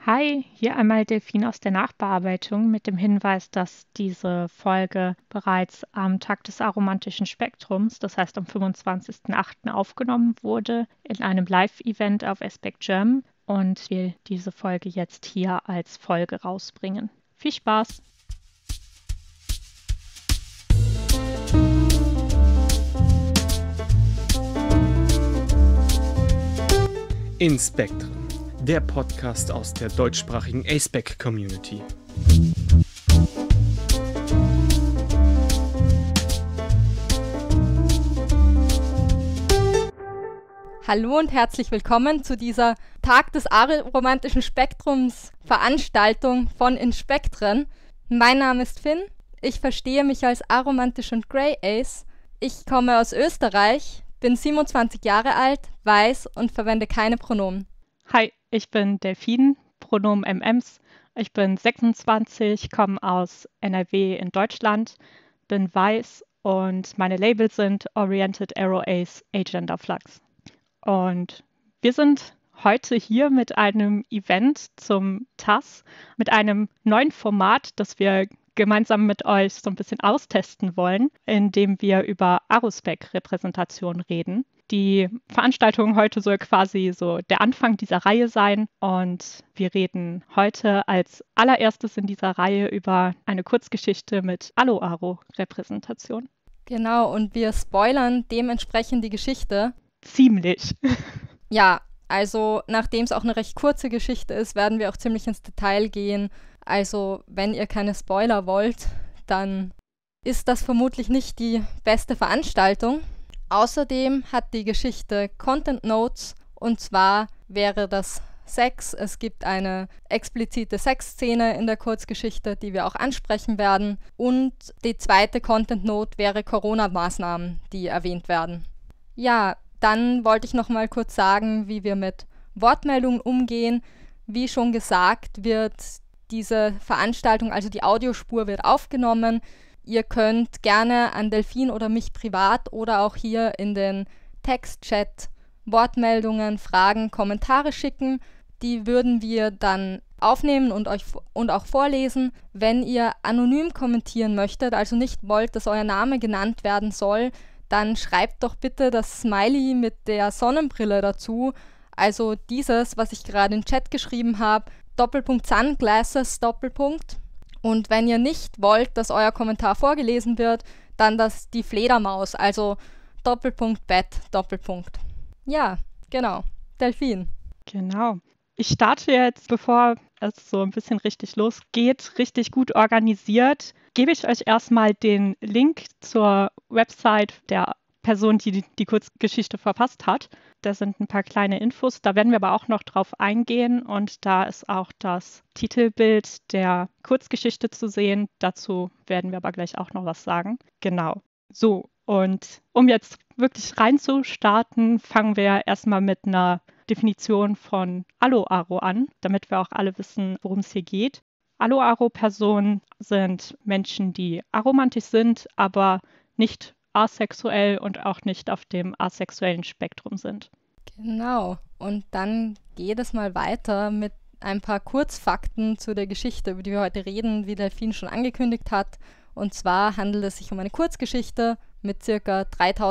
Hi, hier einmal Delphine aus der Nachbearbeitung mit dem Hinweis, dass diese Folge bereits am Tag des aromantischen Spektrums, das heißt am 25.08. aufgenommen wurde in einem Live-Event auf Aspect German und wir diese Folge jetzt hier als Folge rausbringen. Viel Spaß! In Spektren, der Podcast aus der deutschsprachigen A-Spec-Community. Hallo und herzlich willkommen zu dieser Tag des aromantischen Spektrums Veranstaltung von In Spektren. Mein Name ist Finn, ich verstehe mich als aromantisch und Grey Ace. Ich komme aus Österreich, bin 27 Jahre alt, weiß und verwende keine Pronomen. Hi, ich bin Delphine, Pronomen MMs. Ich bin 26, komme aus NRW in Deutschland, bin weiß und meine Labels sind Oriented Arrow Ace, Agender Flux. Und wir sind heute hier mit einem Event zum TAS, mit einem neuen Format, das wir gemeinsam mit euch so ein bisschen austesten wollen, indem wir über Arospec-Repräsentation reden. Die Veranstaltung heute soll quasi so der Anfang dieser Reihe sein und wir reden heute als allererstes in dieser Reihe über eine Kurzgeschichte mit Allo-Aro-Repräsentation. Genau, und wir spoilern dementsprechend die Geschichte. Ziemlich. Ja, also nachdem es auch eine recht kurze Geschichte ist, werden wir auch ziemlich ins Detail gehen. Also wenn ihr keine Spoiler wollt, dann ist das vermutlich nicht die beste Veranstaltung. Außerdem hat die Geschichte Content Notes und zwar wäre das Sex. Es gibt eine explizite Sexszene in der Kurzgeschichte, die wir auch ansprechen werden. Und die zweite Content Note wäre Corona-Maßnahmen, die erwähnt werden. Ja, dann wollte ich noch mal kurz sagen, wie wir mit Wortmeldungen umgehen. Wie schon gesagt, wird diese Veranstaltung, also die Audiospur, wird aufgenommen. Ihr könnt gerne an Delphine oder mich privat oder auch hier in den Textchat Wortmeldungen, Fragen, Kommentare schicken. Die würden wir dann aufnehmen und auch vorlesen. Wenn ihr anonym kommentieren möchtet, also nicht wollt, dass euer Name genannt werden soll, dann schreibt doch bitte das Smiley mit der Sonnenbrille dazu. Also dieses, was ich gerade im Chat geschrieben habe, Doppelpunkt Sunglasses, Doppelpunkt. Und wenn ihr nicht wollt, dass euer Kommentar vorgelesen wird, dann die Fledermaus, also Doppelpunkt Bett, Doppelpunkt. Ja, genau. Delphine. Genau. Ich starte jetzt, bevor es so ein bisschen richtig losgeht, richtig gut organisiert, gebe ich euch erstmal den Link zur Website der Person, die die Kurzgeschichte verfasst hat. Da sind ein paar kleine Infos, da werden wir aber auch noch drauf eingehen und da ist auch das Titelbild der Kurzgeschichte zu sehen. Dazu werden wir aber gleich auch noch was sagen. Genau. So, und um jetzt wirklich reinzustarten, fangen wir erstmal mit einer Definition von Allo-Aro an, damit wir auch alle wissen, worum es hier geht. Allo-Aro-Personen sind Menschen, die aromantisch sind, aber nicht asexuell und auch nicht auf dem asexuellen Spektrum sind. Genau. Und dann geht es mal weiter mit ein paar Kurzfakten zu der Geschichte, über die wir heute reden, wie Delphine schon angekündigt hat. Und zwar handelt es sich um eine Kurzgeschichte mit ca.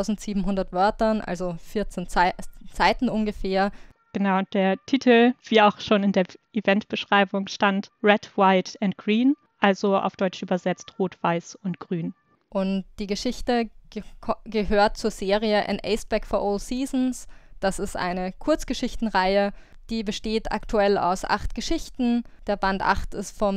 3700 Wörtern, also 14 Seiten ungefähr. Genau, und der Titel, wie auch schon in der Eventbeschreibung stand, Red, White and Green, also auf Deutsch übersetzt Rot, Weiß und Grün. Und die Geschichte gehört zur Serie An Ace-Spec for All Seasons. Das ist eine Kurzgeschichtenreihe, die besteht aktuell aus 8 Geschichten. Der Band 8 ist vom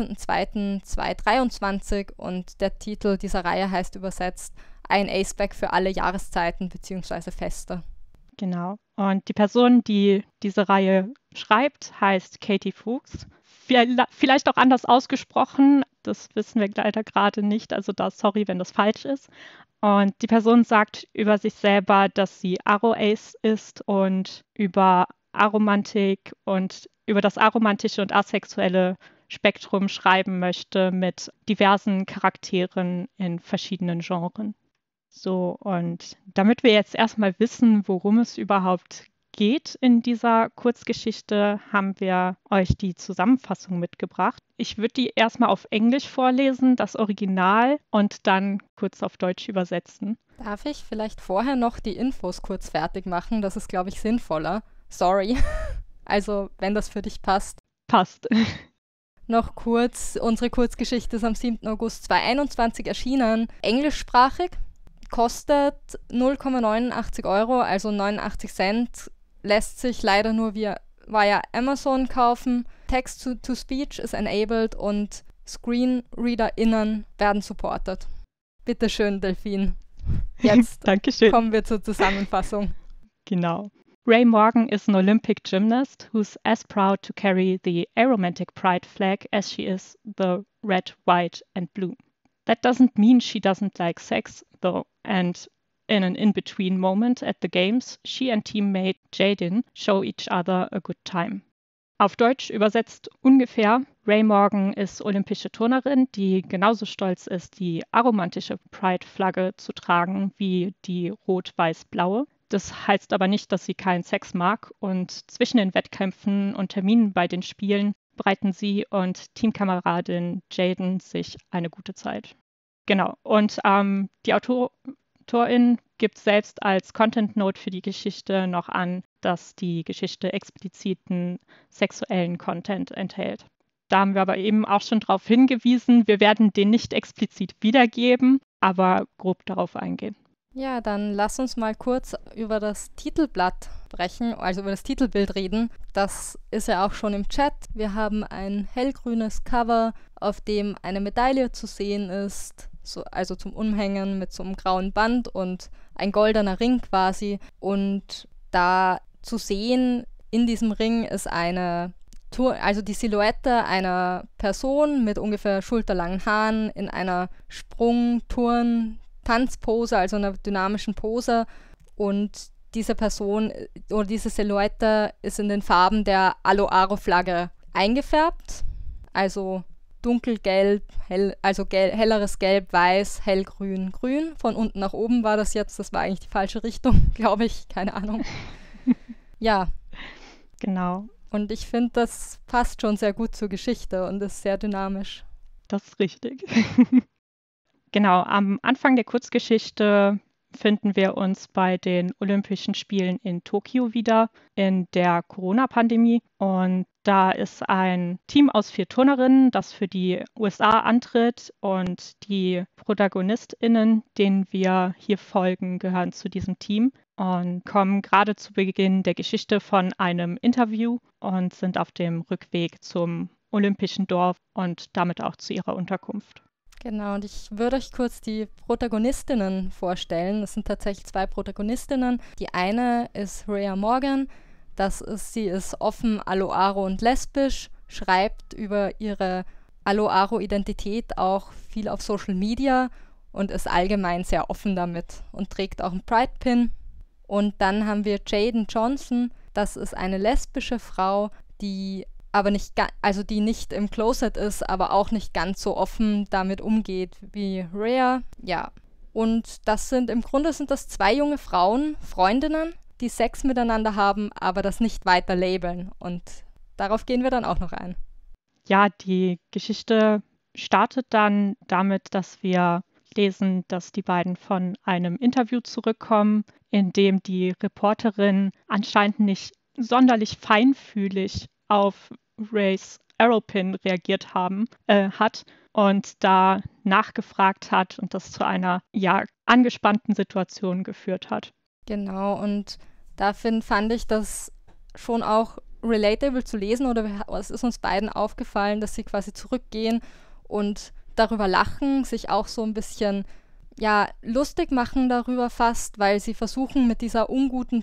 13.02.2023 und der Titel dieser Reihe heißt übersetzt Ein Ace-Spec für alle Jahreszeiten bzw. Feste. Genau. Und die Person, die diese Reihe schreibt, heißt Katie Fuchs. Vielleicht auch anders ausgesprochen, das wissen wir leider gerade nicht, also da sorry, wenn das falsch ist. Und die Person sagt über sich selber, dass sie Aro-Ace ist und über Aromantik und über das aromantische und asexuelle Spektrum schreiben möchte mit diversen Charakteren in verschiedenen Genres. So, und damit wir jetzt erstmal wissen, worum es überhaupt geht in dieser Kurzgeschichte, haben wir euch die Zusammenfassung mitgebracht. Ich würde die erstmal auf Englisch vorlesen, das Original, und dann kurz auf Deutsch übersetzen. Darf ich vielleicht vorher noch die Infos kurz fertig machen? Das ist, glaube ich, sinnvoller. Sorry. Also, wenn das für dich passt. Passt. Noch kurz, unsere Kurzgeschichte ist am 7. August 2021 erschienen, englischsprachig, kostet 0,89 €, also 89 Cent, lässt sich leider nur via Amazon kaufen. Text-to-Speech ist enabled und ScreenreaderInnen werden supported. Bitteschön, Delphine. Jetzt Dankeschön. kommen wir zur Zusammenfassung. Genau. Ray Morgan is an Olympic gymnast who's as proud to carry the aromantic pride flag as she is the red, white and blue. That doesn't mean she doesn't like sex, though, and in an in-between moment at the games, she and teammate Jaden show each other a good time. Auf Deutsch übersetzt ungefähr: Ray Morgan ist olympische Turnerin, die genauso stolz ist, die aromantische Pride-Flagge zu tragen wie die rot-weiß-blaue. Das heißt aber nicht, dass sie keinen Sex mag, und zwischen den Wettkämpfen und Terminen bei den Spielen bereiten sie und Teamkameradin Jaden sich eine gute Zeit. Genau, und die Autorin gibt selbst als Content Note für die Geschichte noch an, dass die Geschichte expliziten sexuellen Content enthält. Da haben wir aber eben auch schon darauf hingewiesen, wir werden den nicht explizit wiedergeben, aber grob darauf eingehen. Ja, dann lass uns mal kurz über das Titelblatt sprechen, also über das Titelbild reden. Das ist ja auch schon im Chat. Wir haben ein hellgrünes Cover, auf dem eine Medaille zu sehen ist, also zum Umhängen mit so einem grauen Band und ein goldener Ring quasi. Und da zu sehen in diesem Ring ist also die Silhouette einer Person mit ungefähr schulterlangen Haaren in einer Tanzpose, also einer dynamischen Pose, und diese Person oder diese Silhouette ist in den Farben der Alo-Aro-Flagge eingefärbt, also dunkelgelb, helleres Gelb, Weiß, hellgrün, grün. Von unten nach oben war das jetzt, das war eigentlich die falsche Richtung, glaube ich, keine Ahnung. Ja. Genau. Und ich finde, das passt schon sehr gut zur Geschichte und ist sehr dynamisch. Das ist richtig. Genau, am Anfang der Kurzgeschichte finden wir uns bei den Olympischen Spielen in Tokio wieder, in der Corona-Pandemie. Und da ist ein Team aus 4 Turnerinnen, das für die USA antritt. Und die ProtagonistInnen, denen wir hier folgen, gehören zu diesem Team und kommen gerade zu Beginn der Geschichte von einem Interview und sind auf dem Rückweg zum Olympischen Dorf und damit auch zu ihrer Unterkunft. Genau, und ich würde euch kurz die Protagonistinnen vorstellen. Es sind tatsächlich 2 Protagonistinnen. Die eine ist Rhea Morgan. Sie ist offen Alo-Aro und lesbisch, schreibt über ihre Alo-Aro-Identität auch viel auf Social Media und ist allgemein sehr offen damit und trägt auch einen Pride-Pin. Und dann haben wir Jaden Johnson. Das ist eine lesbische Frau, die die nicht im Closet ist, aber auch nicht ganz so offen damit umgeht wie Rhea. Ja. Und im Grunde sind das 2 junge Frauen, Freundinnen, die Sex miteinander haben, aber das nicht weiter labeln. Und darauf gehen wir dann auch noch ein. Ja, die Geschichte startet dann damit, dass wir lesen, dass die beiden von einem Interview zurückkommen, in dem die Reporterin anscheinend nicht sonderlich feinfühlig auf Rays Arrowpin reagiert hat und da nachgefragt hat und das zu einer angespannten Situation geführt hat. Genau, und da fand ich das schon auch relatable zu lesen, oder es ist uns beiden aufgefallen, dass sie quasi zurückgehen und darüber lachen, sich auch so ein bisschen lustig machen darüber fast, weil sie versuchen, mit dieser unguten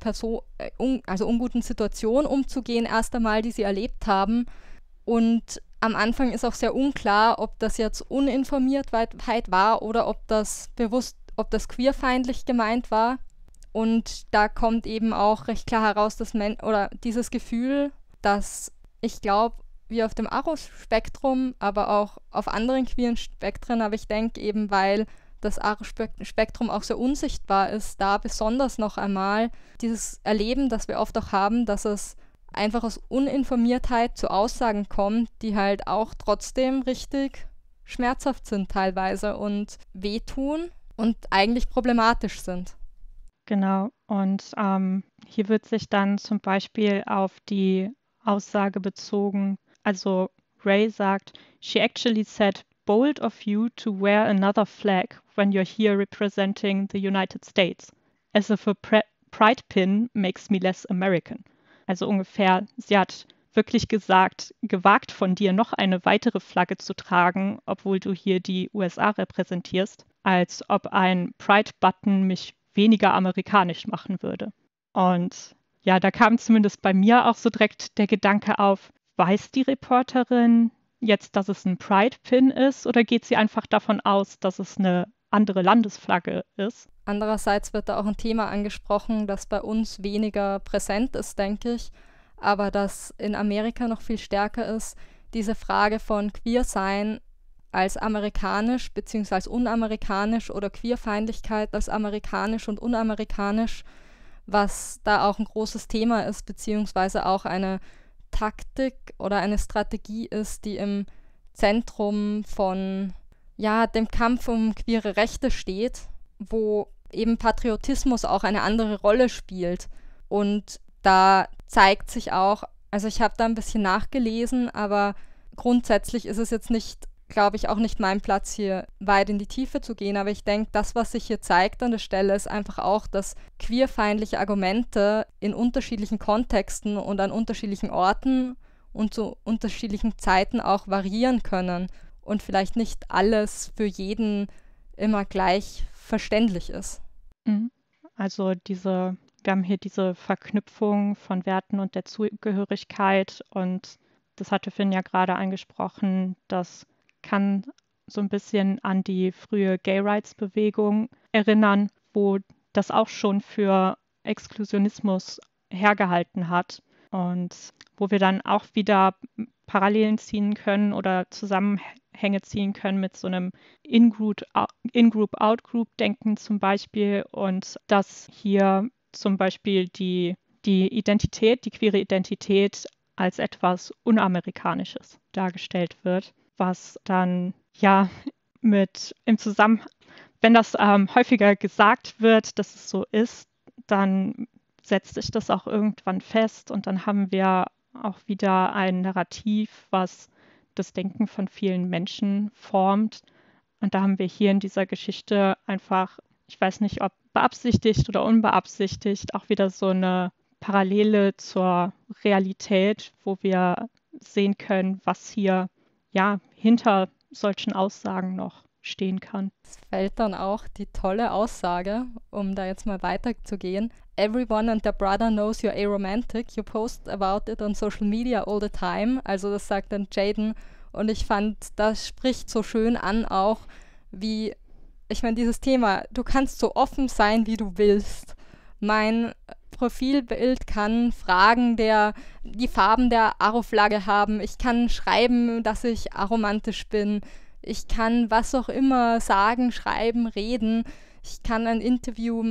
Situation umzugehen, erst einmal, die sie erlebt haben. Und am Anfang ist auch sehr unklar, ob das jetzt Uninformiertheit war oder ob das queerfeindlich gemeint war. Und da kommt eben auch recht klar heraus, dass dieses Gefühl, dass ich glaube, wie auf dem Aro-Spektrum, aber auch auf anderen queeren Spektren, aber ich denke eben, weil das ARO-Spektrum auch sehr unsichtbar ist, da besonders noch einmal dieses Erleben, das wir oft auch haben, dass es einfach aus Uninformiertheit zu Aussagen kommt, die halt auch trotzdem richtig schmerzhaft sind teilweise und wehtun und eigentlich problematisch sind. Genau. Und hier wird sich dann zum Beispiel auf die Aussage bezogen, also Ray sagt, she actually said, bold of you to wear another flag when you're here representing the United States, as if a pride pin makes me less American. Also ungefähr, sie hat wirklich gesagt, gewagt von dir noch eine weitere Flagge zu tragen, obwohl du hier die USA repräsentierst, als ob ein Pride-Button mich weniger amerikanisch machen würde. Und ja, da kam zumindest bei mir auch so direkt der Gedanke auf, weiß die Reporterin jetzt, dass es ein Pride-Pin ist, oder geht sie einfach davon aus, dass es eine andere Landesflagge ist? Andererseits wird da auch ein Thema angesprochen, das bei uns weniger präsent ist, denke ich, aber das in Amerika noch viel stärker ist, diese Frage von Queer-Sein als amerikanisch bzw. als unamerikanisch oder Queerfeindlichkeit als amerikanisch und unamerikanisch, was da auch ein großes Thema ist, beziehungsweise auch eine Taktik oder eine Strategie ist, die im Zentrum von dem Kampf um queere Rechte steht, wo eben Patriotismus auch eine andere Rolle spielt. Und da zeigt sich auch, also ich habe da ein bisschen nachgelesen, aber grundsätzlich ist es jetzt nicht, glaube ich, auch nicht mein Platz, hier weit in die Tiefe zu gehen. Aber ich denke, das, was sich hier zeigt an der Stelle, ist einfach auch, dass queerfeindliche Argumente in unterschiedlichen Kontexten und an unterschiedlichen Orten und zu unterschiedlichen Zeiten auch variieren können und vielleicht nicht alles für jeden immer gleich verständlich ist. Also wir haben hier diese Verknüpfung von Werten und der Zugehörigkeit, und das hatte Finn ja gerade angesprochen, das kann so ein bisschen an die frühe Gay-Rights-Bewegung erinnern, wo das auch schon für Exklusionismus hergehalten hat und wo wir dann auch wieder Parallelen ziehen können oder Zusammenhänge ziehen können mit so einem In-Group, Out-Group-Denken zum Beispiel, und dass hier zum Beispiel die Identität, die queere Identität als etwas Unamerikanisches dargestellt wird, was dann wenn das häufiger gesagt wird, dass es so ist, dann setzt sich das auch irgendwann fest, und dann haben wir auch wieder ein Narrativ, was das Denken von vielen Menschen formt. Und da haben wir hier in dieser Geschichte einfach, ich weiß nicht, ob beabsichtigt oder unbeabsichtigt, auch wieder so eine Parallele zur Realität, wo wir sehen können, was hier hinter solchen Aussagen noch stehen kann. Es fällt dann auch die tolle Aussage, um da jetzt mal weiterzugehen. Everyone and their brother knows you're aromantic. You post about it on social media all the time. Also das sagt dann Jaden. Und ich fand, das spricht so schön an auch, wie, ich meine, dieses Thema, du kannst so offen sein, wie du willst. Mein Profilbild kann die Farben der Aro-Flagge haben. Ich kann schreiben, dass ich aromantisch bin. Ich kann was auch immer sagen, schreiben, reden. Ich kann Interviews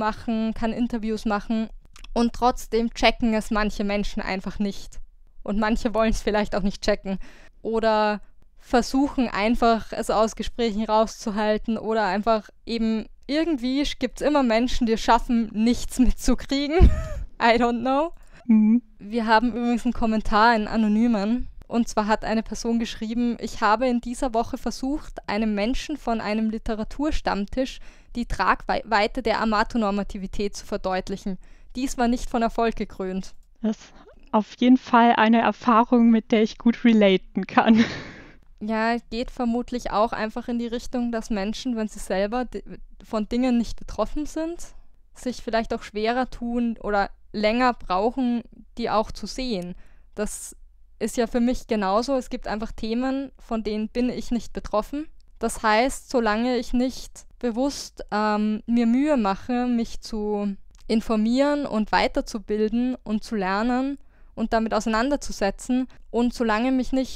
machen, und trotzdem checken es manche Menschen einfach nicht. Und manche wollen es vielleicht auch nicht checken. Oder versuchen einfach, es aus Gesprächen rauszuhalten, oder einfach eben irgendwie gibt es immer Menschen, die es schaffen, nichts mitzukriegen. I don't know. Wir haben übrigens einen Kommentar in Anonymen. Und zwar hat eine Person geschrieben, ich habe in dieser Woche versucht, einem Menschen von einem Literaturstammtisch die Tragweite der Amatonormativität zu verdeutlichen. Dies war nicht von Erfolg gekrönt. Das ist auf jeden Fall eine Erfahrung, mit der ich gut relaten kann. Ja, geht vermutlich auch einfach in die Richtung, dass Menschen, wenn sie selber von Dingen nicht betroffen sind, sich vielleicht auch schwerer tun oder länger brauchen, die auch zu sehen. Das ist ja für mich genauso. Es gibt einfach Themen, von denen bin ich nicht betroffen. Das heißt, solange ich nicht bewusst mir Mühe mache, mich zu informieren und weiterzubilden und zu lernen und damit auseinanderzusetzen, und solange mich nicht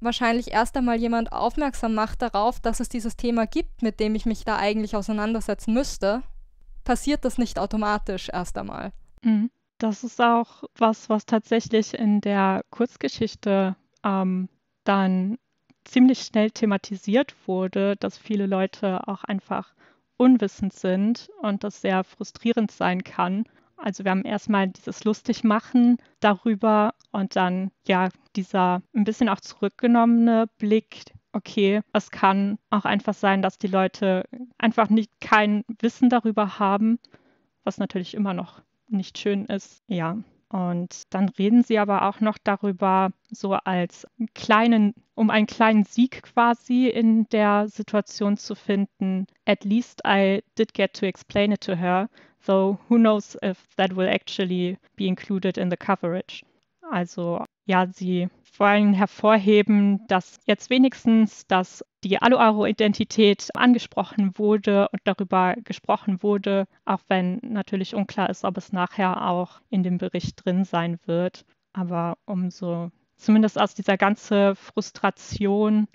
wahrscheinlich erst einmal jemand aufmerksam macht darauf, dass es dieses Thema gibt, mit dem ich mich da eigentlich auseinandersetzen müsste, passiert das nicht automatisch erst einmal. Das ist auch was tatsächlich in der Kurzgeschichte dann ziemlich schnell thematisiert wurde, dass viele Leute auch einfach unwissend sind und das sehr frustrierend sein kann. Also wir haben erstmal dieses Lustigmachen darüber und dann ja dieser ein bisschen auch zurückgenommene Blick, okay, es kann auch einfach sein, dass die Leute einfach kein Wissen darüber haben, was natürlich immer noch nicht schön ist, ja. Und dann reden sie aber auch noch darüber, so als um einen kleinen Sieg quasi in der Situation zu finden. At least I did get to explain it to her, though who knows if that will actually be included in the coverage. Also ja, sie wollen hervorheben, dass jetzt wenigstens die Alu-Aro-Identität angesprochen wurde und darüber gesprochen wurde, auch wenn natürlich unklar ist, ob es nachher auch in dem Bericht drin sein wird. Aber um so zumindest aus dieser ganzen Frustration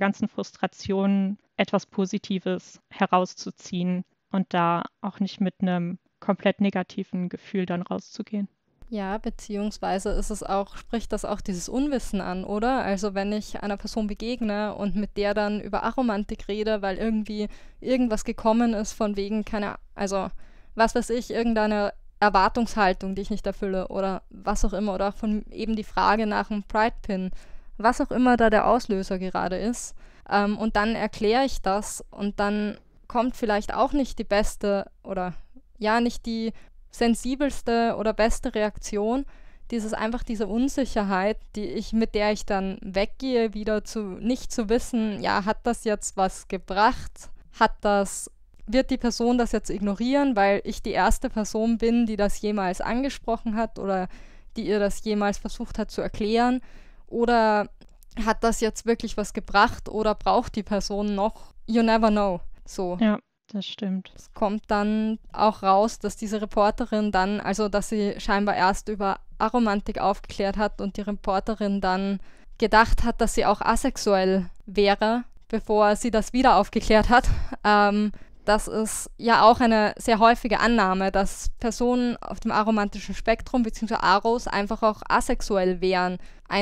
etwas Positives herauszuziehen und da auch nicht mit einem komplett negativen Gefühl dann rauszugehen. Ja, beziehungsweise spricht das auch dieses Unwissen an, oder? Also wenn ich einer Person begegne und mit der dann über Aromantik rede, weil irgendwie irgendwas gekommen ist von wegen was weiß ich, irgendeine Erwartungshaltung, die ich nicht erfülle oder was auch immer, oder auch von eben die Frage nach einem Pride-Pin, was auch immer da der Auslöser gerade ist. Und dann erkläre ich das und dann kommt vielleicht auch nicht die beste oder ja, nicht die sensibelste oder beste Reaktion, diese Unsicherheit, mit der ich dann weggehe, nicht zu wissen, ja, hat das jetzt was gebracht? Wird die Person das jetzt ignorieren, weil ich die erste Person bin, die das jemals angesprochen hat oder die ihr das jemals versucht hat zu erklären? Oder hat das jetzt wirklich was gebracht oder braucht die Person noch? You never know. So. Ja. Das stimmt. Es kommt dann auch raus, dass diese Reporterin dass sie scheinbar erst über Aromantik aufgeklärt hat und die Reporterin dann gedacht hat, dass sie auch asexuell wäre, bevor sie das wieder aufgeklärt hat. Das ist ja auch eine sehr häufige Annahme, dass Personen auf dem aromantischen Spektrum bzw. Aros einfach auch asexuell wären.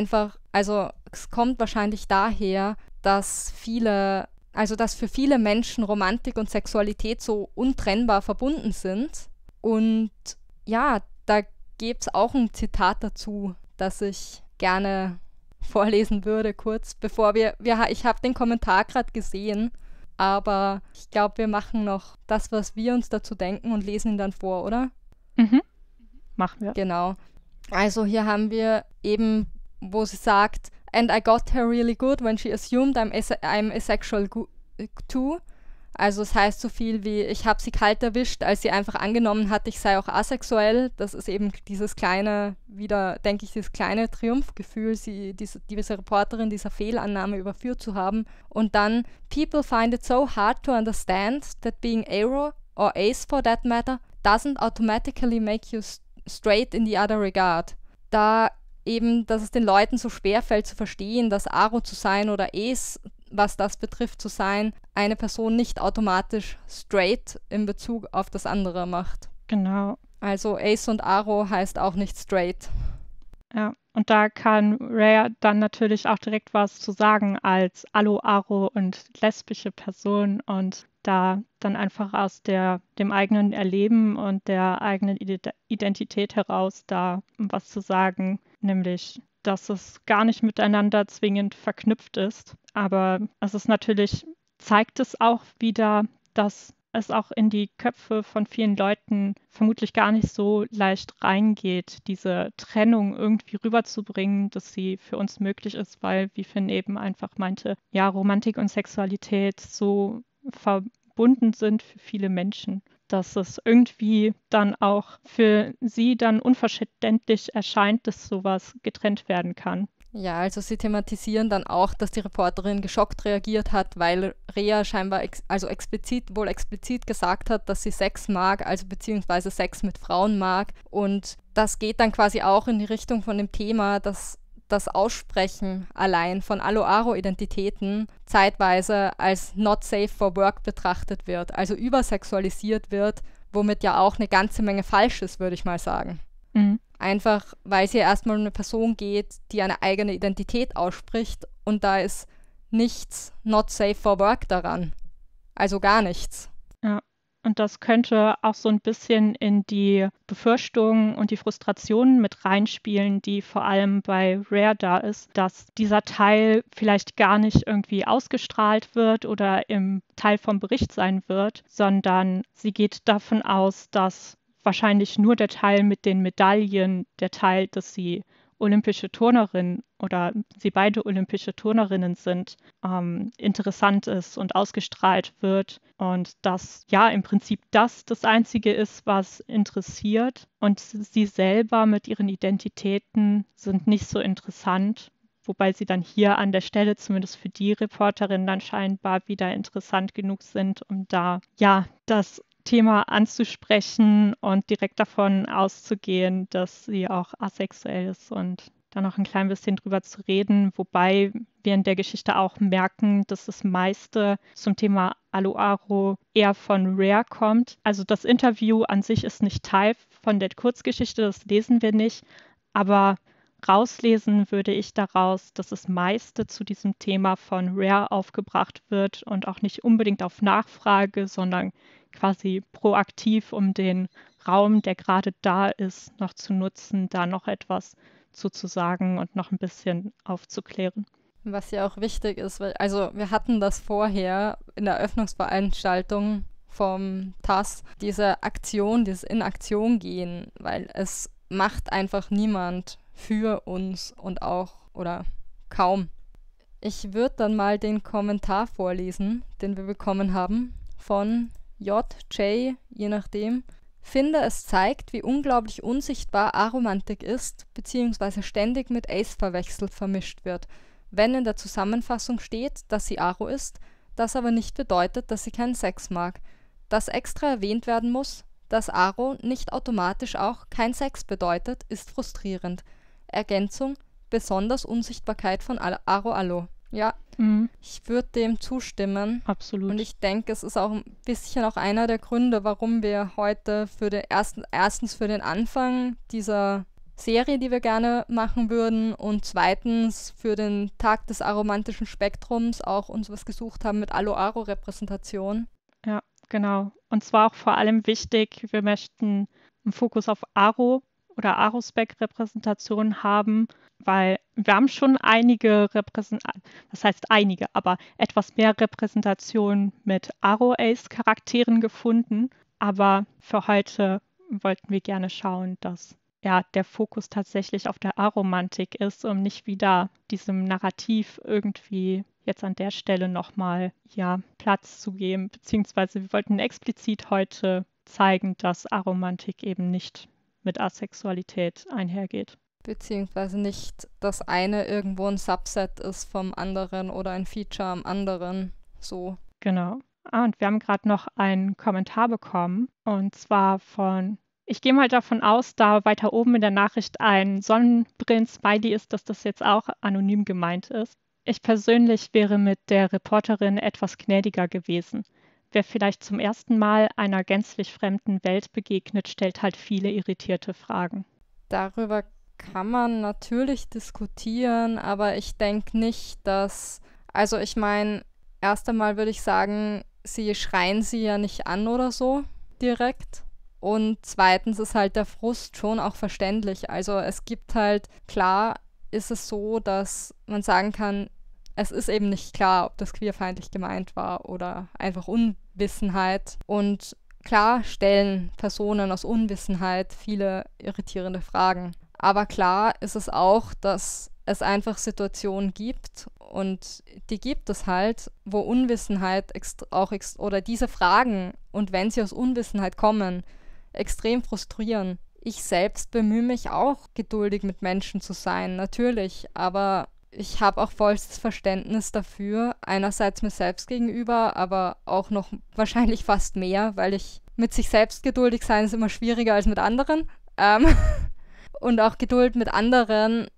Es kommt wahrscheinlich daher, dass für viele Menschen Romantik und Sexualität so untrennbar verbunden sind. Und ja, da gäbe es auch ein Zitat dazu, das ich gerne vorlesen würde, kurz, ich habe den Kommentar gerade gesehen, aber ich glaube, wir machen noch das, was wir uns dazu denken und lesen ihn dann vor, oder? Machen wir. Genau. Also hier haben wir eben, wo sie sagt, and I got her really good when she assumed I'm asexual too. Also es heißt so viel wie, ich habe sie kalt erwischt, als sie einfach angenommen hat, ich sei auch asexuell. Das ist eben dieses kleine Triumphgefühl, diese Reporterin dieser Fehlannahme überführt zu haben. Und dann, people find it so hard to understand that being aro, or ace for that matter, doesn't automatically make you straight in the other regard. Da eben, dass es den Leuten so schwer fällt zu verstehen, dass Aro zu sein oder Ace, was das betrifft zu sein, eine Person nicht automatisch straight in Bezug auf das andere macht. Genau. Also Ace und Aro heißt auch nicht straight. Ja, und da kann Rhea dann natürlich auch direkt was zu sagen als Alu, Aro und lesbische Person und da dann einfach aus dem eigenen Erleben und der eigenen Identität heraus da was zu sagen, nämlich, dass es gar nicht miteinander zwingend verknüpft ist. Aber zeigt es auch wieder, dass es auch in die Köpfe von vielen Leuten vermutlich gar nicht so leicht reingeht, diese Trennung irgendwie rüberzubringen, dass sie für uns möglich ist, weil, wie Finn eben einfach meinte, ja, Romantik und Sexualität so verbunden sind für viele Menschen, dass es irgendwie dann auch für sie dann unverständlich erscheint, dass sowas getrennt werden kann. Ja, also sie thematisieren dann auch, dass die Reporterin geschockt reagiert hat, weil Rhea scheinbar explizit gesagt hat, dass sie Sex mag, also beziehungsweise Sex mit Frauen mag. Und das geht dann quasi auch in die Richtung von dem Thema, dass das Aussprechen allein von Alo-Aro-Identitäten zeitweise als not safe for work betrachtet wird, also übersexualisiert wird, womit ja auch eine ganze Menge falsch ist, würde ich mal sagen. Mhm. Einfach, weil es ja erstmal um eine Person geht, die eine eigene Identität ausspricht und da ist nichts not safe for work daran. Also gar nichts. Ja. Und das könnte auch so ein bisschen in die Befürchtungen und die Frustrationen mit reinspielen, die vor allem bei Rare da ist, dass dieser Teil vielleicht gar nicht irgendwie ausgestrahlt wird oder im Teil vom Bericht sein wird, sondern sie geht davon aus, dass wahrscheinlich nur der Teil mit den Medaillen, der Teil, dass sie olympische Turnerin oder sie beide olympische Turnerinnen sind, interessant ist und ausgestrahlt wird und dass ja im Prinzip das Einzige ist, was interessiert und sie selber mit ihren Identitäten sind nicht so interessant, wobei sie dann hier an der Stelle zumindest für die Reporterin dann scheinbar wieder interessant genug sind, um da ja das Thema anzusprechen und direkt davon auszugehen, dass sie auch asexuell ist und da noch ein klein bisschen drüber zu reden, wobei wir in der Geschichte auch merken, dass das meiste zum Thema Alo-Aro eher von Rare kommt. Also das Interview an sich ist nicht Teil von der Kurzgeschichte, das lesen wir nicht, aber rauslesen würde ich daraus, dass das meiste zu diesem Thema von Rare aufgebracht wird und auch nicht unbedingt auf Nachfrage, sondern quasi proaktiv, um den Raum, der gerade da ist, noch zu nutzen, da noch etwas zu sagen und noch ein bisschen aufzuklären. Was ja auch wichtig ist, weil, also wir hatten das vorher in der Eröffnungsveranstaltung vom TAS, diese Aktion, dieses in Aktion gehen, weil es macht einfach niemand für uns und auch, oder kaum. Ich würde dann mal den Kommentar vorlesen, den wir bekommen haben von JJ, je nachdem. Finde, es zeigt, wie unglaublich unsichtbar Aromantik ist, beziehungsweise ständig mit Ace vermischt wird. Wenn in der Zusammenfassung steht, dass sie Aro ist, das aber nicht bedeutet, dass sie keinen Sex mag. Dass extra erwähnt werden muss, dass Aro nicht automatisch auch kein Sex bedeutet, ist frustrierend. Ergänzung, besonders Unsichtbarkeit von Aro-Allo. Ja, ich würde dem zustimmen. Absolut. Und ich denke, es ist auch ein bisschen auch einer der Gründe, warum wir heute für den erstens für den Anfang dieser Serie, die wir gerne machen würden, und zweitens für den Tag des aromantischen Spektrums auch uns was gesucht haben mit Alo-Aro-Repräsentation. Ja, genau. Und zwar auch vor allem wichtig, wir möchten einen Fokus auf Aro oder Aro-Spec-Repräsentation haben, weil wir haben schon einige das heißt einige, aber etwas mehr Repräsentation mit Aro-Ace-Charakteren gefunden. Aber für heute wollten wir gerne schauen, dass ja, der Fokus tatsächlich auf der Aromantik ist, um nicht wieder diesem Narrativ irgendwie jetzt an der Stelle nochmal ja, Platz zu geben. Beziehungsweise wir wollten explizit heute zeigen, dass Aromantik eben nicht mit Asexualität einhergeht. Beziehungsweise nicht das eine irgendwo ein Subset ist vom anderen oder ein Feature am anderen. So. Genau. Und wir haben gerade noch einen Kommentar bekommen. Und zwar von, ich gehe mal davon aus, da weiter oben in der Nachricht ein Sonnenbrillen-Smiley ist, dass das jetzt auch anonym gemeint ist. Ich persönlich wäre mit der Reporterin etwas gnädiger gewesen. Wer vielleicht zum ersten Mal einer gänzlich fremden Welt begegnet, stellt halt viele irritierte Fragen. Darüber kann man natürlich diskutieren, aber ich denke nicht, dass, also ich meine, erst einmal würde ich sagen, sie schreien sie ja nicht an oder so direkt. Und zweitens ist halt der Frust schon auch verständlich. Also es gibt halt, klar ist es so, dass man sagen kann, es ist eben nicht klar, ob das queerfeindlich gemeint war oder einfach Unwissenheit. Und klar stellen Personen aus Unwissenheit viele irritierende Fragen. Aber klar ist es auch, dass es einfach Situationen gibt und die gibt es halt, wo Unwissenheit oder diese Fragen, und wenn sie aus Unwissenheit kommen, extrem frustrieren. Ich selbst bemühe mich auch, geduldig mit Menschen zu sein, natürlich, aber ich habe auch vollstes Verständnis dafür, einerseits mir selbst gegenüber, aber auch noch wahrscheinlich fast mehr, weil ich mit sich selbst geduldig sein ist immer schwieriger als mit anderen. Und auch Geduld mit anderen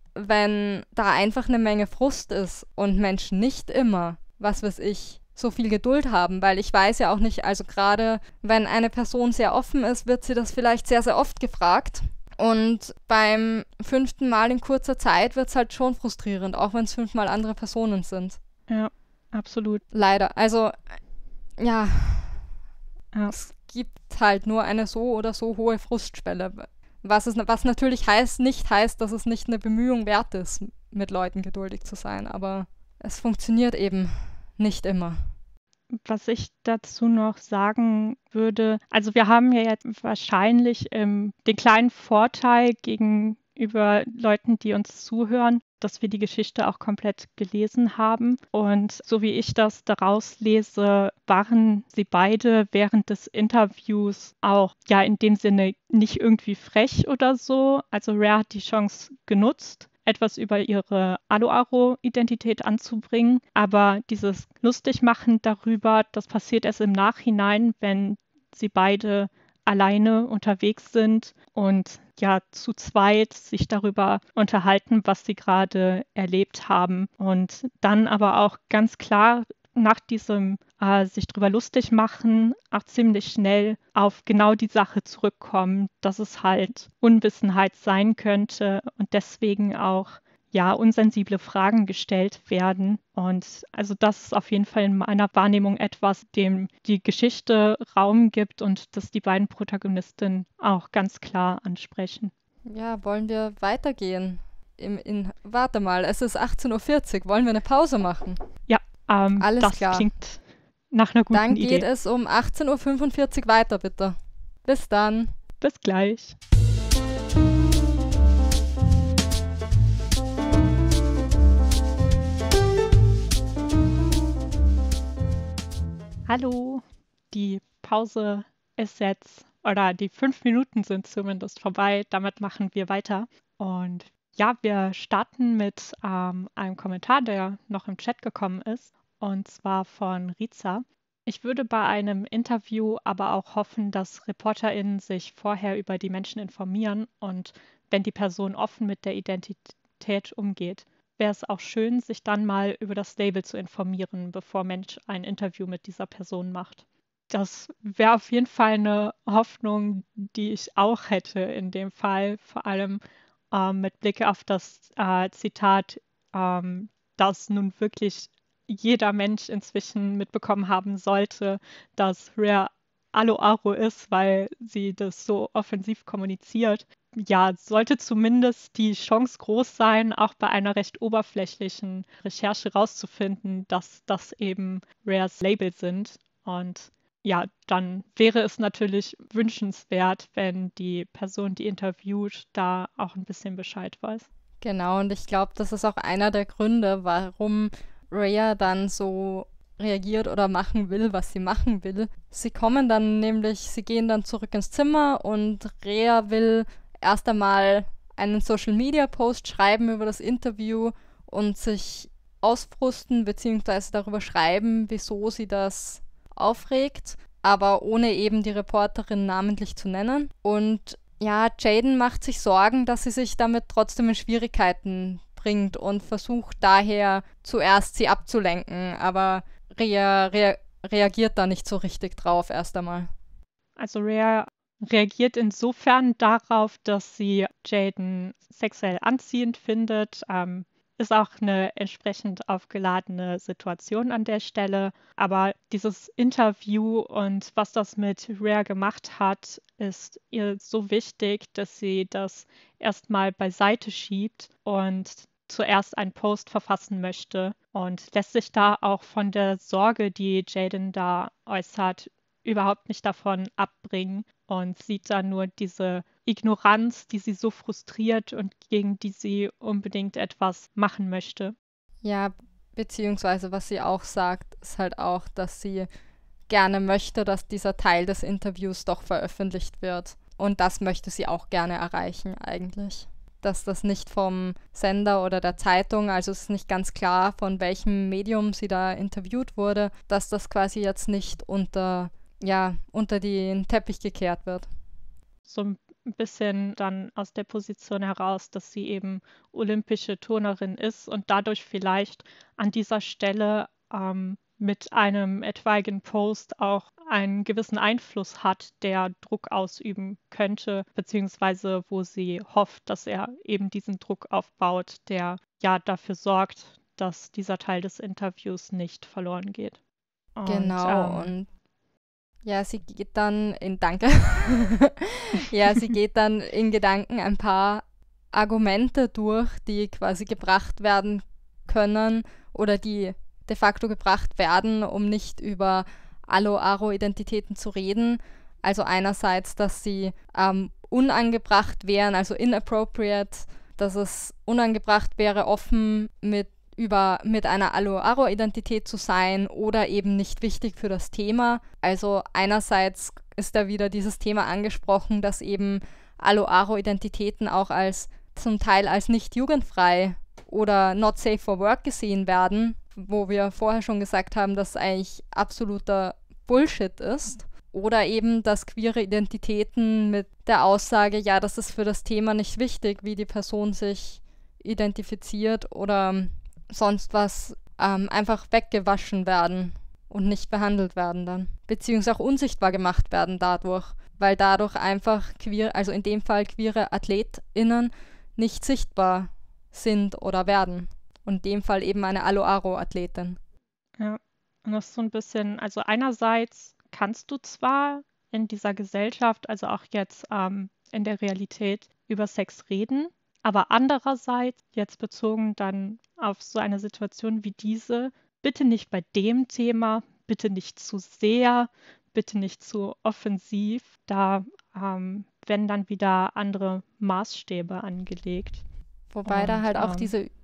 wenn da einfach eine Menge Frust ist und Menschen nicht immer, was weiß ich, so viel Geduld haben, weil ich weiß ja auch nicht, also gerade wenn eine Person sehr offen ist, wird sie das vielleicht sehr, sehr oft gefragt. Und beim 5. Mal in kurzer Zeit wird es halt schon frustrierend, auch wenn es 5 Mal andere Personen sind. Ja, absolut. Leider. Also, ja, Ja. es gibt halt nur eine so oder so hohe Frustschwelle. Was natürlich nicht heißt, dass es nicht eine Bemühung wert ist, mit Leuten geduldig zu sein, aber es funktioniert eben nicht immer. Was ich dazu noch sagen würde, also wir haben ja jetzt wahrscheinlich den kleinen Vorteil gegenüber Leuten, die uns zuhören, dass wir die Geschichte auch komplett gelesen haben. Und so wie ich das daraus lese, waren sie beide während des Interviews auch ja in dem Sinne nicht irgendwie frech oder so. Also Rhea hat die Chance genutzt, etwas über ihre Alo-Aro-Identität anzubringen. Aber dieses Lustigmachen darüber, das passiert erst im Nachhinein, wenn sie beide alleine unterwegs sind und ja zu zweit sich darüber unterhalten, was sie gerade erlebt haben. Und dann aber auch ganz klar nach diesem sich drüber lustig machen, auch ziemlich schnell auf genau die Sache zurückkommen, dass es halt Unwissenheit sein könnte und deswegen auch ja unsensible Fragen gestellt werden. Und also das ist auf jeden Fall in meiner Wahrnehmung etwas, dem die Geschichte Raum gibt und das die beiden Protagonistinnen auch ganz klar ansprechen. Ja, wollen wir weitergehen? Warte mal, es ist 18:40 Uhr. Wollen wir eine Pause machen? Ja, Alles das klar. klingt nach einer guten Dann Idee. geht es um 18:45 Uhr weiter, bitte. Bis dann. Bis gleich. Hallo, die Pause ist jetzt, oder die 5 Minuten sind zumindest vorbei. Damit machen wir weiter. Und ja, wir starten mit einem Kommentar, der noch im Chat gekommen ist, und zwar von Riza. Ich würde bei einem Interview aber auch hoffen, dass ReporterInnen sich vorher über die Menschen informieren und wenn die Person offen mit der Identität umgeht, wäre es auch schön, sich dann mal über das Label zu informieren, bevor Mensch ein Interview mit dieser Person macht. Das wäre auf jeden Fall eine Hoffnung, die ich auch hätte in dem Fall, vor allem mit Blick auf das Zitat, dass nun wirklich jeder Mensch inzwischen mitbekommen haben sollte, dass Rhea Alo-Aro ist, weil sie das so offensiv kommuniziert. Ja, sollte zumindest die Chance groß sein, auch bei einer recht oberflächlichen Recherche rauszufinden, dass das eben Rheas Label sind. Und ja, dann wäre es natürlich wünschenswert, wenn die Person, die interviewt, da auch ein bisschen Bescheid weiß. Genau, und ich glaube, das ist auch einer der Gründe, warum Rhea dann so reagiert oder machen will, was sie machen will. Sie gehen dann zurück ins Zimmer und Rhea will erst einmal einen Social-Media-Post schreiben über das Interview und sich ausfrusten bzw. darüber schreiben, wieso sie das aufregt, aber ohne eben die Reporterin namentlich zu nennen. Und ja, Jaden macht sich Sorgen, dass sie sich damit trotzdem in Schwierigkeiten bringt und versucht daher zuerst sie abzulenken, aber Rhea reagiert da nicht so richtig drauf erst einmal. Also Rhea reagiert insofern darauf, dass sie Jaden sexuell anziehend findet. Ist auch eine entsprechend aufgeladene Situation an der Stelle. Aber dieses Interview und was das mit Rhea gemacht hat, ist ihr so wichtig, dass sie das erstmal beiseite schiebt und zuerst einen Post verfassen möchte und lässt sich da auch von der Sorge, die Jaden da äußert, überhaupt nicht davon abbringen und sieht da nur diese Ignoranz, die sie so frustriert und gegen die sie unbedingt etwas machen möchte. Ja, beziehungsweise was sie auch sagt, ist halt auch, dass sie gerne möchte, dass dieser Teil des Interviews doch veröffentlicht wird. Und das möchte sie auch gerne erreichen eigentlich. Dass das nicht vom Sender oder der Zeitung, also es ist nicht ganz klar, von welchem Medium sie da interviewt wurde, dass das quasi jetzt nicht unter den Teppich gekehrt wird. So ein ein bisschen dann aus der Position heraus, dass sie eben olympische Turnerin ist und dadurch vielleicht an dieser Stelle mit einem etwaigen Post auch einen gewissen Einfluss hat, der Druck ausüben könnte, beziehungsweise wo sie hofft, dass er eben diesen Druck aufbaut, der ja dafür sorgt, dass dieser Teil des Interviews nicht verloren geht. Genau, und ja, sie geht dann danke. Ja, sie geht dann in Gedanken ein paar Argumente durch, die quasi gebracht werden können oder die de facto gebracht werden, um nicht über Alo-Aro-Identitäten zu reden. Also einerseits, dass sie unangebracht wären, also inappropriate, dass es unangebracht wäre, offen mit einer Alo-Aro-Identität zu sein oder eben nicht wichtig für das Thema. Also einerseits ist da wieder dieses Thema angesprochen, dass eben Alo-Aro-Identitäten auch zum Teil als nicht jugendfrei oder not safe for work gesehen werden, wo wir vorher schon gesagt haben, dass eigentlich absoluter Bullshit ist. Oder eben, dass queere Identitäten mit der Aussage, ja, das ist für das Thema nicht wichtig, wie die Person sich identifiziert oder sonst was, einfach weggewaschen werden und nicht behandelt werden dann. Beziehungsweise auch unsichtbar gemacht werden dadurch, weil dadurch einfach also in dem Fall queere AthletInnen nicht sichtbar sind oder werden. Und in dem Fall eben eine Alo-Aro-Athletin. Ja, und das ist so ein bisschen, also einerseits kannst du zwar in dieser Gesellschaft, also auch jetzt in der Realität, über Sex reden, aber andererseits, jetzt bezogen dann auf so eine Situation wie diese, bitte nicht bei dem Thema, bitte nicht zu sehr, bitte nicht zu offensiv. Da werden dann wieder andere Maßstäbe angelegt. Wobei da halt auch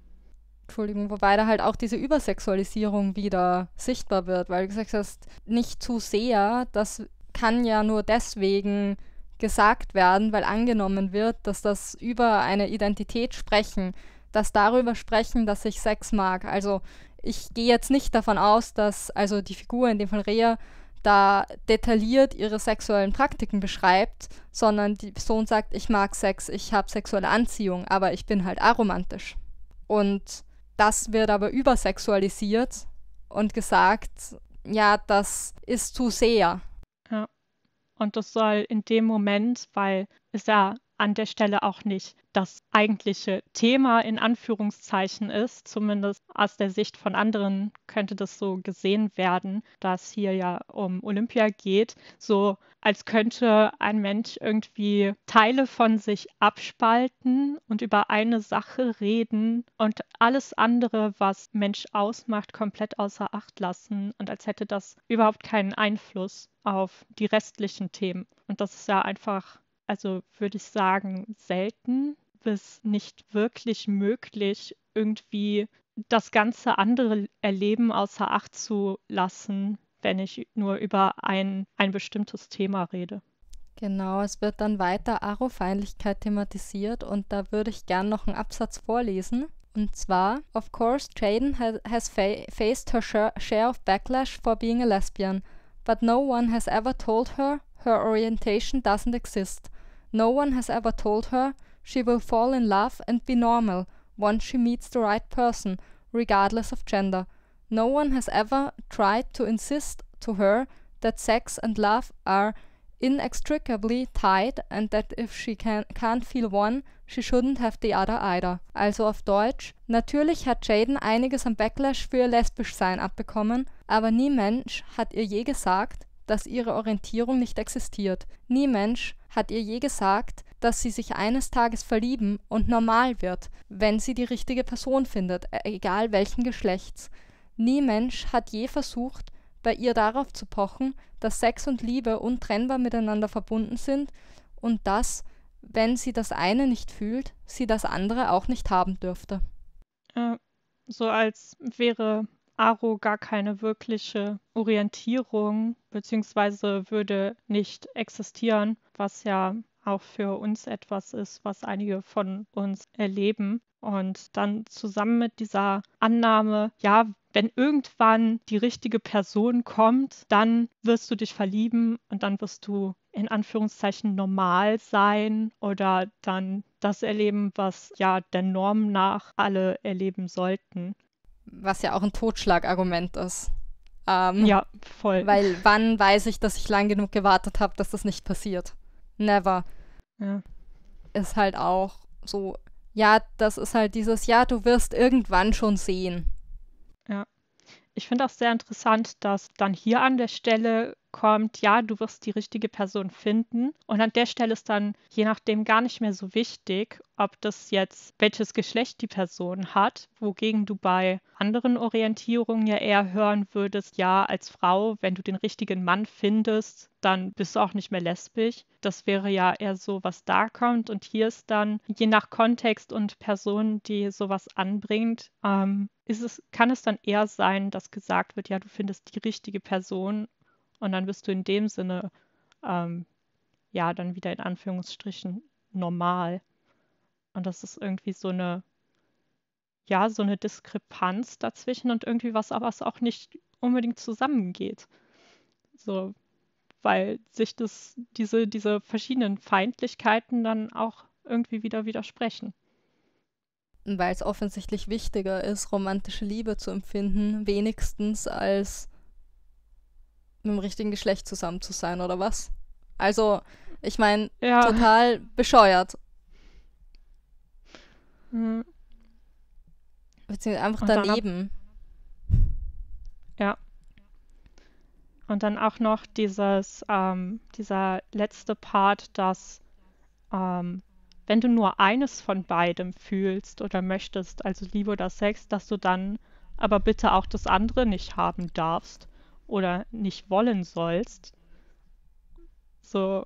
diese Übersexualisierung wieder sichtbar wird, weil du gesagt hast, nicht zu sehr, das kann ja nur deswegen gesagt werden, weil angenommen wird, dass das über eine Identität sprechen, dass darüber sprechen, dass ich Sex mag. Also ich gehe jetzt nicht davon aus, dass also die Figur, in dem Fall Rhea, da detailliert ihre sexuellen Praktiken beschreibt, sondern die Person sagt, ich mag Sex, ich habe sexuelle Anziehung, aber ich bin halt aromantisch. Und das wird aber übersexualisiert und gesagt, ja, das ist zu sehr. Ja. Und das soll in dem Moment, weil es ja an der Stelle auch nicht das eigentliche Thema in Anführungszeichen ist, zumindest aus der Sicht von anderen könnte das so gesehen werden, dass hier ja um Olympia geht, so als könnte ein Mensch irgendwie Teile von sich abspalten und über eine Sache reden und alles andere, was Mensch ausmacht, komplett außer Acht lassen und als hätte das überhaupt keinen Einfluss auf die restlichen Themen. Und das ist ja einfach, also würde ich sagen, selten bis nicht wirklich möglich, irgendwie das ganze andere Erleben außer Acht zu lassen, wenn ich nur über ein bestimmtes Thema rede. Genau, es wird dann weiter Arofeindlichkeit thematisiert und da würde ich gern noch einen Absatz vorlesen. Und zwar, of course, Jaden has faced her share of backlash for being a lesbian, but no one has ever told her orientation doesn't exist. No one has ever told her she will fall in love and be normal once she meets the right person, regardless of gender. No one has ever tried to insist to her that sex and love are inextricably tied and that if she can't feel one, she shouldn't have the other either. Also auf Deutsch, natürlich hat Jaden einiges an Backlash für ihr Lesbischsein abbekommen, aber nie Mensch hat ihr je gesagt, dass ihre Orientierung nicht existiert. Nie Mensch hat ihr je gesagt, dass sie sich eines Tages verlieben und normal wird, wenn sie die richtige Person findet, egal welchen Geschlechts. Nie Mensch hat je versucht, bei ihr darauf zu pochen, dass Sex und Liebe untrennbar miteinander verbunden sind und dass, wenn sie das eine nicht fühlt, sie das andere auch nicht haben dürfte. So als wäre Aro gar keine wirkliche Orientierung, beziehungsweise würde nicht existieren, was ja auch für uns etwas ist, was einige von uns erleben. Und dann zusammen mit dieser Annahme, ja, wenn irgendwann die richtige Person kommt, dann wirst du dich verlieben und dann wirst du in Anführungszeichen normal sein oder dann das erleben, was ja der Norm nach alle erleben sollten. Was ja auch ein Totschlagargument ist. Ja, voll. Weil wann weiß ich, dass ich lang genug gewartet habe, dass das nicht passiert? Never. Ja. Ist halt auch so, ja, das ist halt dieses, ja, du wirst irgendwann schon sehen. Ja. Ich finde auch sehr interessant, dass dann hier an der Stelle kommt, ja, du wirst die richtige Person finden. Und an der Stelle ist dann je nachdem gar nicht mehr so wichtig, ob das jetzt, welches Geschlecht die Person hat, wogegen du bei anderen Orientierungen ja eher hören würdest, ja, als Frau, wenn du den richtigen Mann findest, dann bist du auch nicht mehr lesbisch. Das wäre ja eher so, was da kommt. Und hier ist dann, je nach Kontext und Person, die sowas anbringt, kann es dann eher sein, dass gesagt wird, ja, du findest die richtige Person und dann bist du in dem Sinne, ja, dann wieder in Anführungsstrichen normal. Und das ist irgendwie so eine, ja, so eine Diskrepanz dazwischen und irgendwie was, aber es auch nicht unbedingt zusammengeht. So, weil sich diese verschiedenen Feindlichkeiten dann auch irgendwie wieder widersprechen. Weil es offensichtlich wichtiger ist, romantische Liebe zu empfinden, wenigstens als mit dem richtigen Geschlecht zusammen zu sein, oder was? Also, ich meine, Ja. total bescheuert. Mhm. Beziehungsweise einfach Und dann daneben. Ja. Und dann auch noch dieser letzte Part, dass wenn du nur eines von beidem fühlst oder möchtest, also Liebe oder Sex, dass du dann aber bitte auch das andere nicht haben darfst oder nicht wollen sollst. So,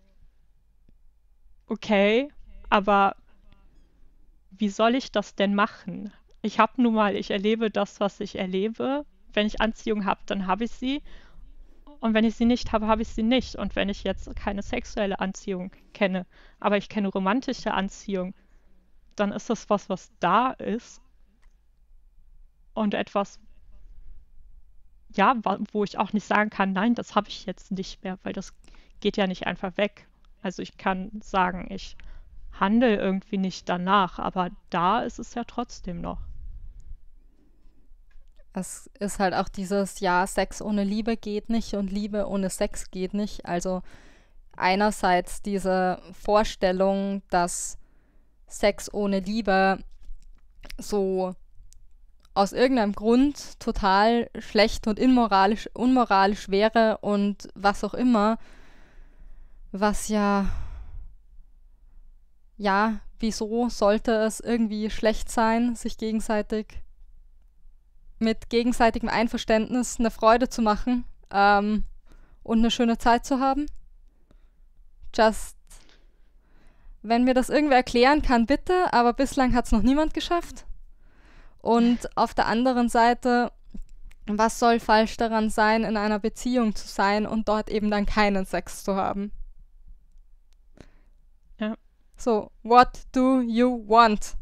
okay, aber wie soll ich das denn machen? Ich erlebe das, was ich erlebe. Wenn ich Anziehung habe, dann habe ich sie. Und wenn ich sie nicht habe, habe ich sie nicht. Und wenn ich jetzt keine sexuelle Anziehung kenne, aber ich kenne romantische Anziehung, dann ist das was da ist. Und etwas, ja, wo ich auch nicht sagen kann, nein, das habe ich jetzt nicht mehr, weil das geht ja nicht einfach weg. Also ich kann sagen, ich handle irgendwie nicht danach, aber da ist es ja trotzdem noch. Es ist halt auch dieses, ja, Sex ohne Liebe geht nicht und Liebe ohne Sex geht nicht. Also einerseits diese Vorstellung, dass Sex ohne Liebe so aus irgendeinem Grund total schlecht und unmoralisch wäre und was auch immer, was ja, wieso sollte es irgendwie schlecht sein, sich mit gegenseitigem Einverständnis eine Freude zu machen und eine schöne Zeit zu haben? Wenn mir das irgendwer erklären kann, bitte, aber bislang hat es noch niemand geschafft. Und auf der anderen Seite, was soll falsch daran sein, in einer Beziehung zu sein und dort eben dann keinen Sex zu haben? Ja. So, what do you want?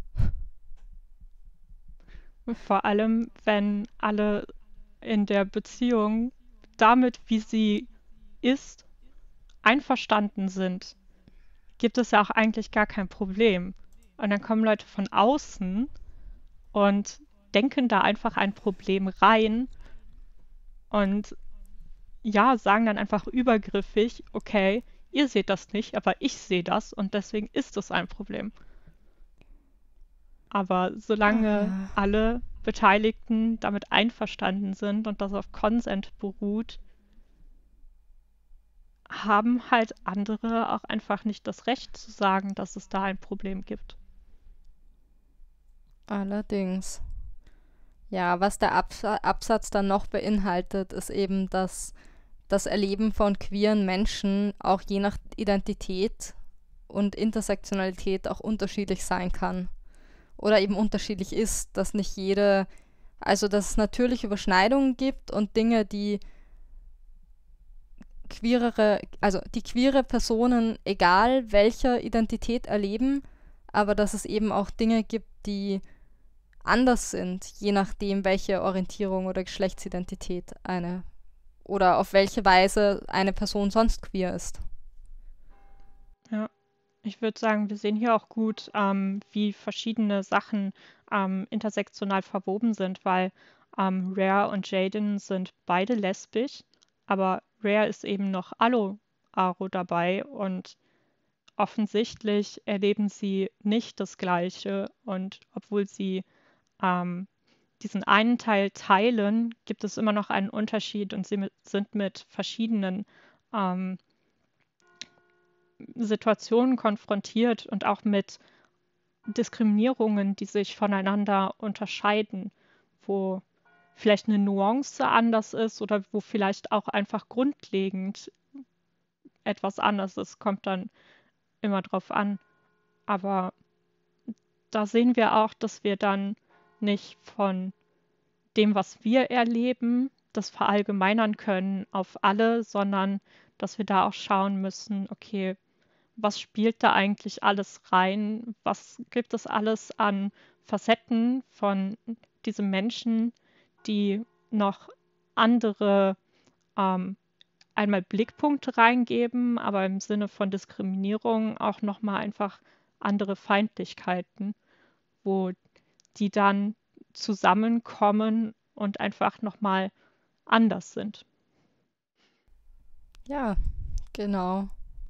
Vor allem, wenn alle in der Beziehung damit, wie sie ist, einverstanden sind, gibt es ja auch eigentlich gar kein Problem. Und dann kommen Leute von außen und denken da einfach ein Problem rein und ja, sagen dann einfach übergriffig, okay, ihr seht das nicht, aber ich sehe das und deswegen ist es ein Problem. Aber solange alle Beteiligten damit einverstanden sind und das auf Consent beruht, haben halt andere auch einfach nicht das Recht zu sagen, dass es da ein Problem gibt. Allerdings. Ja, was der Absatz dann noch beinhaltet, ist eben, dass das Erleben von queeren Menschen auch je nach Identität und Intersektionalität auch unterschiedlich sein kann. Oder eben unterschiedlich ist, dass nicht dass es natürlich Überschneidungen gibt und Dinge, die queere Personen, egal welcher Identität erleben, aber dass es eben auch Dinge gibt, die anders sind, je nachdem, welche Orientierung oder Geschlechtsidentität oder auf welche Weise eine Person sonst queer ist. Ja, ich würde sagen, wir sehen hier auch gut, wie verschiedene Sachen intersektional verwoben sind, weil Rhea und Jaden sind beide lesbisch, aber Rhea ist eben noch Aro dabei und offensichtlich erleben sie nicht das Gleiche. Und obwohl sie ähm, diesen einen Teil teilen, gibt es immer noch einen Unterschied und sind mit verschiedenen ähm, Situationen konfrontiert und auch mit Diskriminierungen, die sich voneinander unterscheiden, wo vielleicht eine Nuance anders ist oder wo vielleicht auch einfach grundlegend etwas anders ist, kommt dann immer drauf an. Aber da sehen wir auch, dass wir dann nicht von dem, was wir erleben, das verallgemeinern können auf alle, sondern dass wir da auch schauen müssen, okay, was spielt da eigentlich alles rein? Was gibt es alles an Facetten von diesem Menschen, die noch andere einmal Blickpunkte reingeben, aber im Sinne von Diskriminierung auch nochmal einfach andere Feindlichkeiten, wo die dann zusammenkommen und einfach nochmal anders sind. Ja, genau.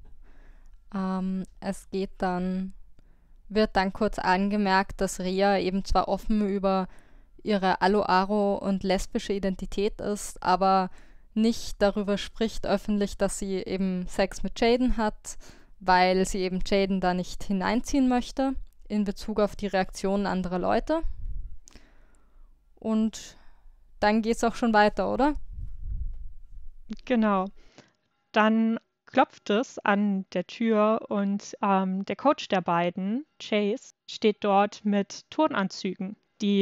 Es wird dann kurz angemerkt, dass Rhea eben zwar offen über ihre Alo-Aro und lesbische Identität ist, aber nicht darüber spricht öffentlich, dass sie eben Sex mit Jaden hat, weil sie eben Jaden da nicht hineinziehen möchte in Bezug auf die Reaktionen anderer Leute. Und dann geht's auch schon weiter, oder? Genau. Dann klopft es an der Tür und der Coach der beiden, Chase, steht dort mit Turnanzügen,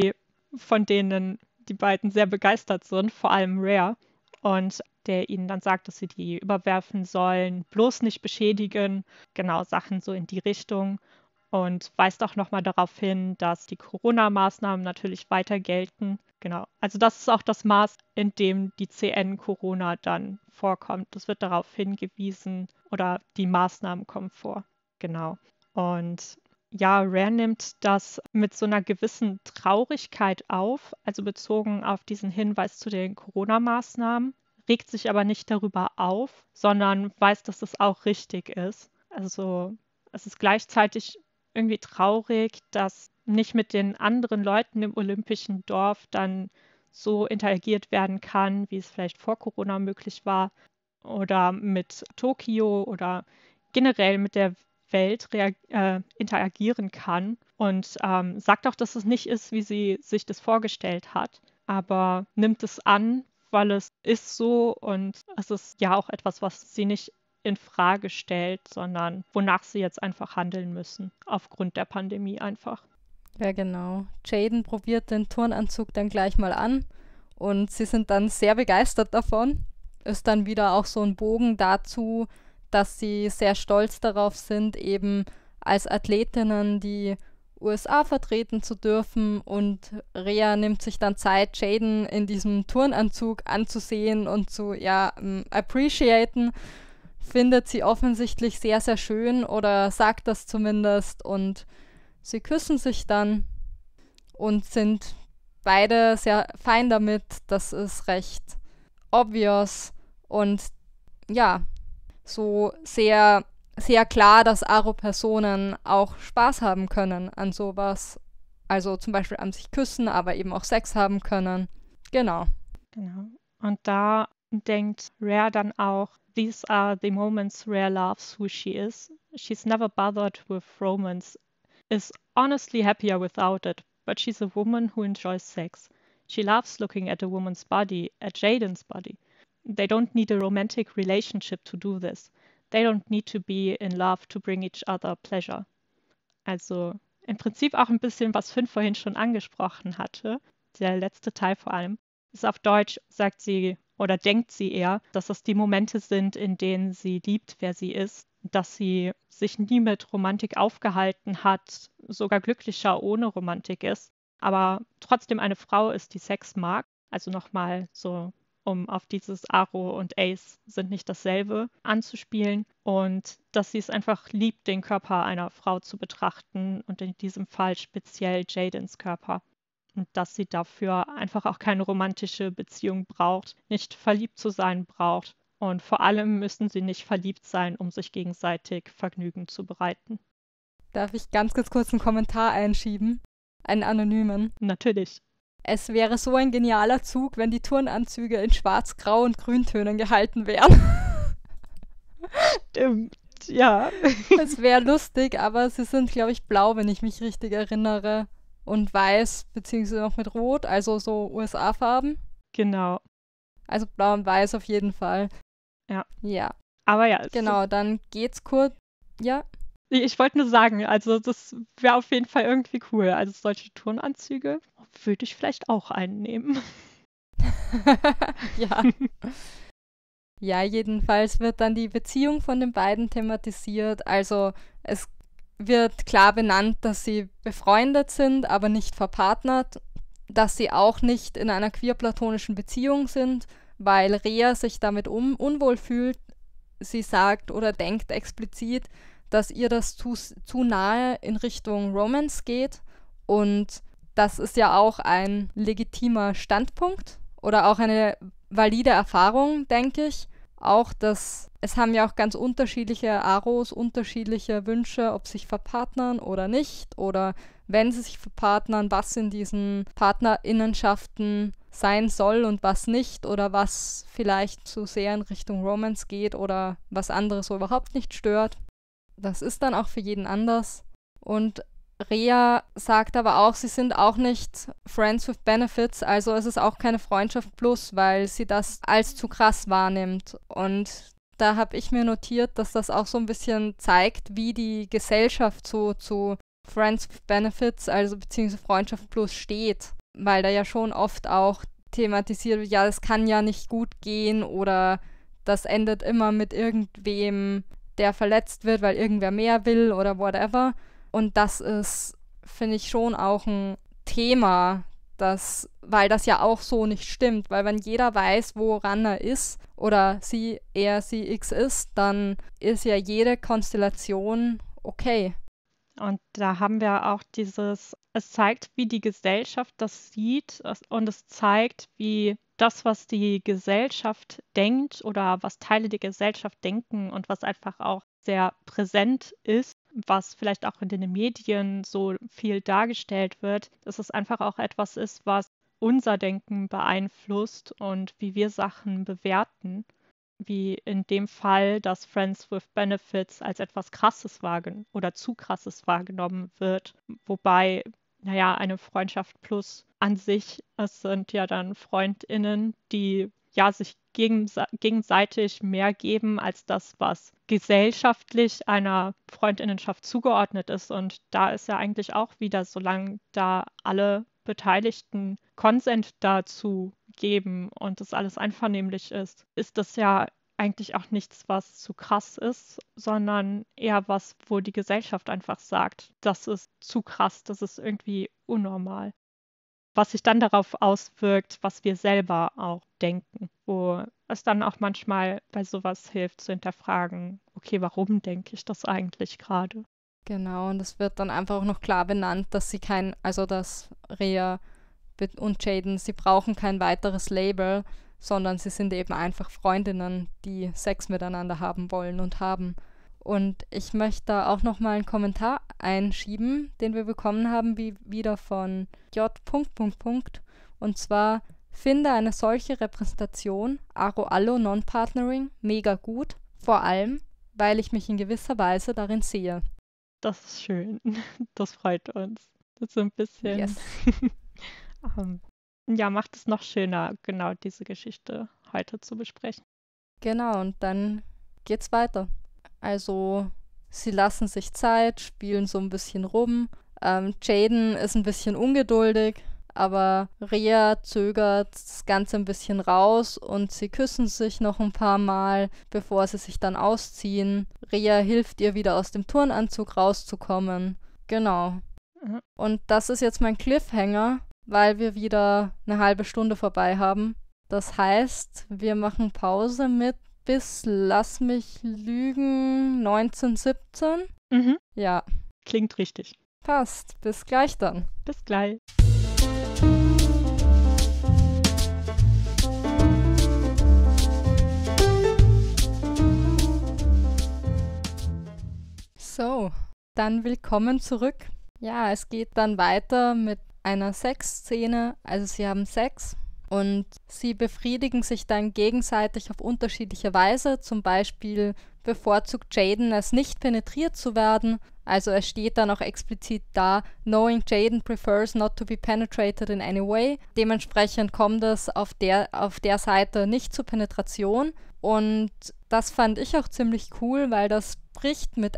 von denen die beiden sehr begeistert sind, vor allem Rhea. Und der ihnen dann sagt, dass sie die überwerfen sollen, bloß nicht beschädigen, genau Sachen so in die Richtung. Und weist auch nochmal darauf hin, dass die Corona-Maßnahmen natürlich weiter gelten. Genau. Also das ist auch das Maß, in dem die CN Corona dann vorkommt. Das wird darauf hingewiesen oder die Maßnahmen kommen vor. Genau. Und ja, Rare nimmt das mit so einer gewissen Traurigkeit auf, also bezogen auf diesen Hinweis zu den Corona-Maßnahmen, regt sich aber nicht darüber auf, sondern weiß, dass das auch richtig ist. Also es ist gleichzeitig irgendwie traurig, dass nicht mit den anderen Leuten im olympischen Dorf dann so interagiert werden kann, wie es vielleicht vor Corona möglich war, oder mit Tokio oder generell mit der Welt interagieren kann. Und sagt auch, dass es nicht ist, wie sie sich das vorgestellt hat, aber nimmt es an, weil es ist so und es ist ja auch etwas, was sie nicht in Frage stellt, sondern wonach sie jetzt einfach handeln müssen, aufgrund der Pandemie einfach. Ja, genau. Jaden probiert den Turnanzug dann gleich mal an und sie sind dann sehr begeistert davon. Ist dann wieder auch so ein Bogen dazu, dass sie sehr stolz darauf sind, eben als Athletinnen die USA vertreten zu dürfen, und Rhea nimmt sich dann Zeit, Jaden in diesem Turnanzug anzusehen und zu appreciaten. Findet sie offensichtlich sehr, sehr schön oder sagt das zumindest, und sie küssen sich dann und sind beide sehr fein damit. Das ist recht obvious und ja, so sehr, sehr klar, dass Aro-Personen auch Spaß haben können an sowas. Also zum Beispiel an sich küssen, aber eben auch Sex haben können. Genau. Genau. Und da denkt Rare dann auch, these are the moments Rare loves who she is. She's never bothered with romance, is honestly happier without it, but she's a woman who enjoys sex. She loves looking at a woman's body, at Jaden's body. They don't need a romantic relationship to do this. They don't need to be in love to bring each other pleasure. Also im Prinzip auch ein bisschen, was Finn vorhin schon angesprochen hatte, der letzte Teil vor allem, ist auf Deutsch, sagt sie oder denkt sie eher, dass das die Momente sind, in denen sie liebt, wer sie ist, dass sie sich nie mit Romantik aufgehalten hat, sogar glücklicher ohne Romantik ist, aber trotzdem eine Frau ist, die Sex mag. Also nochmal so um auf dieses Aro und Ace sind nicht dasselbe anzuspielen. Und dass sie es einfach liebt, den Körper einer Frau zu betrachten und in diesem Fall speziell Jadens Körper. Und dass sie dafür einfach auch keine romantische Beziehung braucht, nicht verliebt zu sein braucht. Und vor allem müssen sie nicht verliebt sein, um sich gegenseitig Vergnügen zu bereiten. Darf ich ganz kurz einen Kommentar einschieben? Einen anonymen. Natürlich. Es wäre so ein genialer Zug, wenn die Turnanzüge in Schwarz, Grau und Grüntönen gehalten wären. Stimmt, ja. Es wäre lustig, aber sie sind, glaube ich, blau, wenn ich mich richtig erinnere. Und weiß, beziehungsweise noch mit Rot, also so USA-Farben. Genau. Also blau und weiß auf jeden Fall. Ja. Ja. Aber ja. Genau, dann geht's kurz. Ja. Ich wollte nur sagen, also das wäre auf jeden Fall irgendwie cool. Also solche Turnanzüge würde ich vielleicht auch einnehmen. Ja. Ja, jedenfalls wird dann die Beziehung von den beiden thematisiert. Also es wird klar benannt, dass sie befreundet sind, aber nicht verpartnert. Dass sie auch nicht in einer queer-platonischen Beziehung sind, weil Rhea sich damit unwohl fühlt. Sie sagt oder denkt explizit, dass ihr das zu nahe in Richtung Romance geht. Und das ist ja auch ein legitimer Standpunkt oder auch eine valide Erfahrung, denke ich. Auch, dass es haben ja auch ganz unterschiedliche Aros, unterschiedliche Wünsche, ob sich verpartnern oder nicht. Oder wenn sie sich verpartnern, was in diesen PartnerInnenschaften sein soll und was nicht. Oder was vielleicht zu sehr in Richtung Romance geht oder was andere so überhaupt nicht stört. Das ist dann auch für jeden anders. Und Rhea sagt aber auch, sie sind auch nicht Friends with Benefits, also es ist auch keine Freundschaft plus, weil sie das als zu krass wahrnimmt. Und da habe ich mir notiert, dass das auch so ein bisschen zeigt, wie die Gesellschaft so zu Friends with Benefits, also beziehungsweise Freundschaft plus steht. Weil da ja schon oft auch thematisiert wird, ja, das kann ja nicht gut gehen oder das endet immer mit irgendwem, der verletzt wird, weil irgendwer mehr will oder whatever. Und das ist, finde ich, schon auch ein Thema, weil das ja auch so nicht stimmt. Weil wenn jeder weiß, woran er ist oder sie, er, sie, x ist, dann ist ja jede Konstellation okay. Und da haben wir auch es zeigt, wie die Gesellschaft das sieht und es zeigt, wie das, was die Gesellschaft denkt oder was Teile der Gesellschaft denken und was einfach auch sehr präsent ist, was vielleicht auch in den Medien so viel dargestellt wird, dass es einfach auch etwas ist, was unser Denken beeinflusst und wie wir Sachen bewerten. Wie in dem Fall, dass Friends with Benefits als etwas Krasses oder zu Krasses wahrgenommen wird. Wobei, naja, eine Freundschaft plus an sich, es sind ja dann FreundInnen, die ja sich gegenseitig mehr geben als das, was gesellschaftlich einer Freundinnenschaft zugeordnet ist. Und da ist ja eigentlich auch wieder, solange da alle Beteiligten Konsent dazu geben und das alles einvernehmlich ist, ist das ja eigentlich auch nichts, was zu krass ist, sondern eher was, wo die Gesellschaft einfach sagt, das ist zu krass, das ist irgendwie unnormal. Was sich dann darauf auswirkt, was wir selber auch denken, wo es dann auch manchmal bei sowas hilft zu hinterfragen, okay, warum denke ich das eigentlich gerade? Genau, und es wird dann einfach auch noch klar benannt, dass dass Rhea und Jaden, sie brauchen kein weiteres Label, sondern sie sind eben einfach Freundinnen, die Sex miteinander haben wollen und haben. Und ich möchte da auch nochmal einen Kommentar einschieben, den wir bekommen haben, wieder von J. Und zwar, finde eine solche Repräsentation, Aro-Allo Non-Partnering, mega gut, vor allem, weil ich mich in gewisser Weise darin sehe. Das ist schön. Das freut uns. Das ist so ein bisschen. Yes. Ja, macht es noch schöner, genau diese Geschichte heute zu besprechen. Genau, und dann geht's weiter. Also, sie lassen sich Zeit, spielen so ein bisschen rum. Jaden ist ein bisschen ungeduldig, aber Rhea zögert das Ganze ein bisschen raus und sie küssen sich noch ein paar Mal, bevor sie sich dann ausziehen. Rhea hilft ihr wieder aus dem Turnanzug rauszukommen. Genau. Mhm. Und das ist jetzt mein Cliffhanger, weil wir wieder eine halbe Stunde vorbei haben. Das heißt, wir machen Pause mit bis, lass mich lügen, 1917. Mhm. Ja, Klingt richtig. passt. Bis gleich dann. Bis gleich. So, dann willkommen zurück. Ja, es geht dann weiter mit einer Sexszene. Also sie haben Sex und sie befriedigen sich dann gegenseitig auf unterschiedliche Weise. Zum Beispiel bevorzugt Jaden es nicht penetriert zu werden. Also es steht dann auch explizit da, knowing Jaden prefers not to be penetrated in any way. Dementsprechend kommt es auf der Seite nicht zur Penetration. Und das fand ich auch ziemlich cool, weil das bricht mit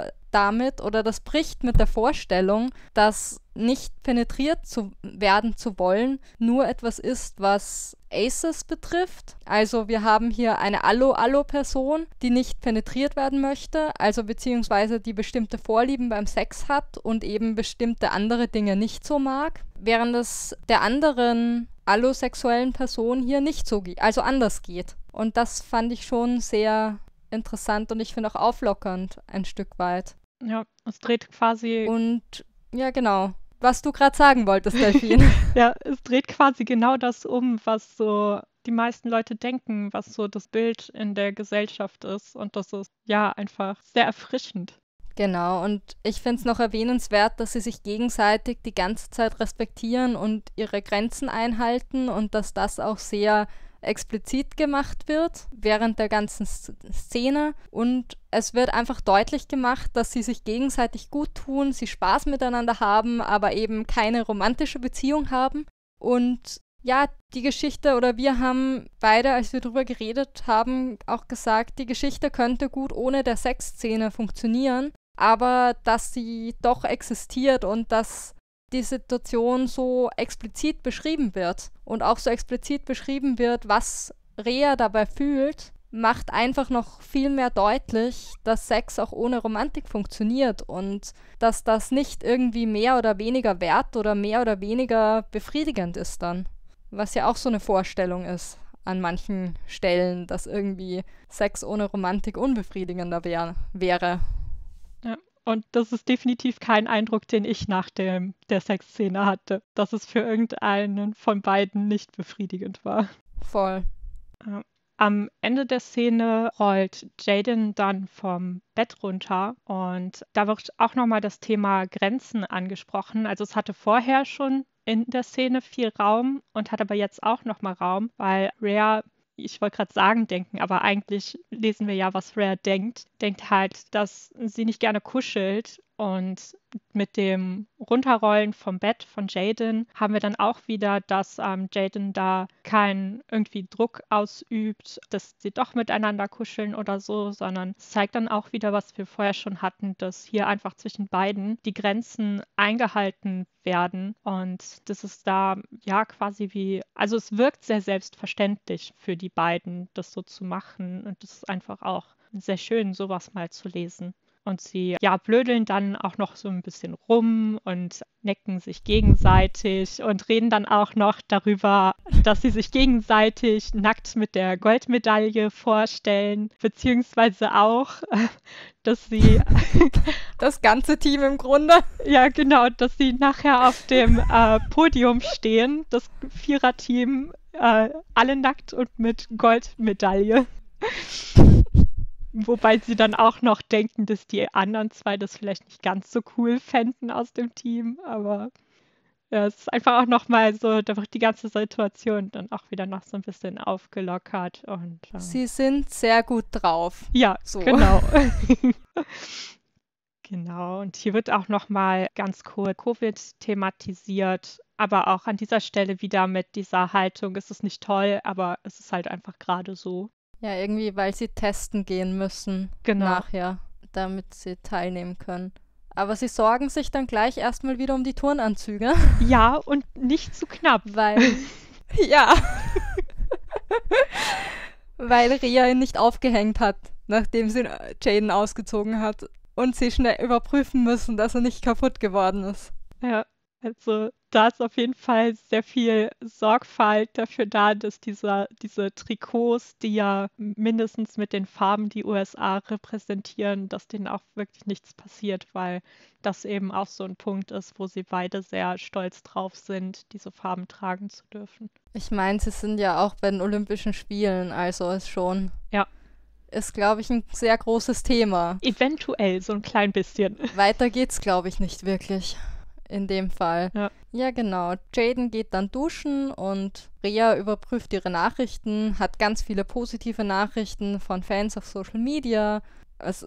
das bricht mit der Vorstellung, dass nicht penetriert zu werden zu wollen nur etwas ist, was Aces betrifft. Also wir haben hier eine Allo-Allo-Person, die nicht penetriert werden möchte, also beziehungsweise die bestimmte Vorlieben beim Sex hat und eben bestimmte andere Dinge nicht so mag, während es der anderen allosexuellen Person hier nicht so geht, also anders geht. Und das fand ich schon sehr interessant und ich finde auch auflockernd ein Stück weit. Ja, es dreht quasi. Und ja, genau. Was du gerade sagen wolltest, Delphine. Ja, es dreht quasi genau das um, was so die meisten Leute denken, was so das Bild in der Gesellschaft ist. Und das ist ja einfach sehr erfrischend. Genau, und ich finde es noch erwähnenswert, dass sie sich gegenseitig die ganze Zeit respektieren und ihre Grenzen einhalten und dass das auch sehr explizit gemacht wird während der ganzen Szene und es wird einfach deutlich gemacht, dass sie sich gegenseitig gut tun, sie Spaß miteinander haben, aber eben keine romantische Beziehung haben und ja, die Geschichte oder wir haben beide, als wir drüber geredet haben, auch gesagt, die Geschichte könnte gut ohne der Sexszene funktionieren, aber dass sie doch existiert und dass die Situation so explizit beschrieben wird und auch so explizit beschrieben wird, was Rhea dabei fühlt, macht einfach noch viel mehr deutlich, dass Sex auch ohne Romantik funktioniert und dass das nicht irgendwie mehr oder weniger wert oder mehr oder weniger befriedigend ist dann. Was ja auch so eine Vorstellung ist an manchen Stellen, dass irgendwie Sex ohne Romantik unbefriedigender wäre. Ja. Und das ist definitiv kein Eindruck, den ich nach der Sexszene hatte, dass es für irgendeinen von beiden nicht befriedigend war. Voll. Am Ende der Szene rollt Jaden dann vom Bett runter und da wird auch nochmal das Thema Grenzen angesprochen. Also es hatte vorher schon in der Szene viel Raum und hat aber jetzt auch nochmal Raum, weil Rhea, ich wollte gerade sagen denken, aber eigentlich lesen wir ja, was Rhea denkt halt, dass sie nicht gerne kuschelt und mit dem Runterrollen vom Bett von Jaden haben wir dann auch wieder, dass Jaden da keinen irgendwie Druck ausübt, dass sie doch miteinander kuscheln oder so, sondern es zeigt dann auch wieder, was wir vorher schon hatten, dass hier einfach zwischen beiden die Grenzen eingehalten werden und das ist da ja quasi also es wirkt sehr selbstverständlich für die beiden, das so zu machen und das ist einfach auch sehr schön, sowas mal zu lesen. Und sie blödeln dann auch noch so ein bisschen rum und necken sich gegenseitig und reden dann auch noch darüber, dass sie sich gegenseitig nackt mit der Goldmedaille vorstellen, beziehungsweise auch, dass sie das ganze Team im Grunde. Ja, genau, dass sie nachher auf dem Podium stehen, das Viererteam, alle nackt und mit Goldmedaille. Wobei sie dann auch noch denken, dass die anderen zwei das vielleicht nicht ganz so cool fänden aus dem Team. Aber ja, es ist einfach auch nochmal so, da wird die ganze Situation dann auch wieder noch so ein bisschen aufgelockert. Und, Sie sind sehr gut drauf. Ja, so. Genau. Genau, und hier wird auch nochmal ganz kurz Covid thematisiert. Aber auch an dieser Stelle wieder mit dieser Haltung, es ist nicht toll, aber es ist halt einfach gerade so. Ja, irgendwie, weil sie testen gehen müssen nachher, damit sie teilnehmen können. Aber sie sorgen sich dann gleich erstmal wieder um die Turnanzüge. Ja, und nicht zu knapp. Weil, ja, weil Rhea ihn nicht aufgehängt hat, nachdem sie Jaden ausgezogen hat. Und sie schnell überprüfen müssen, dass er nicht kaputt geworden ist. Ja, also Da ist auf jeden Fall sehr viel Sorgfalt dafür da, dass diese Trikots, die ja mindestens mit den Farben die USA repräsentieren, dass denen auch wirklich nichts passiert, weil das eben auch so ein Punkt ist, wo sie beide sehr stolz drauf sind, diese Farben tragen zu dürfen. Ich meine, sie sind ja auch bei den Olympischen Spielen, also Ja, ist, glaube ich, ein sehr großes Thema. eventuell so ein klein bisschen. Weiter geht's, glaube ich, nicht wirklich in dem Fall. Ja. Ja, genau. Jaden geht dann duschen und Rhea überprüft ihre Nachrichten, hat ganz viele positive Nachrichten von Fans auf Social Media. Es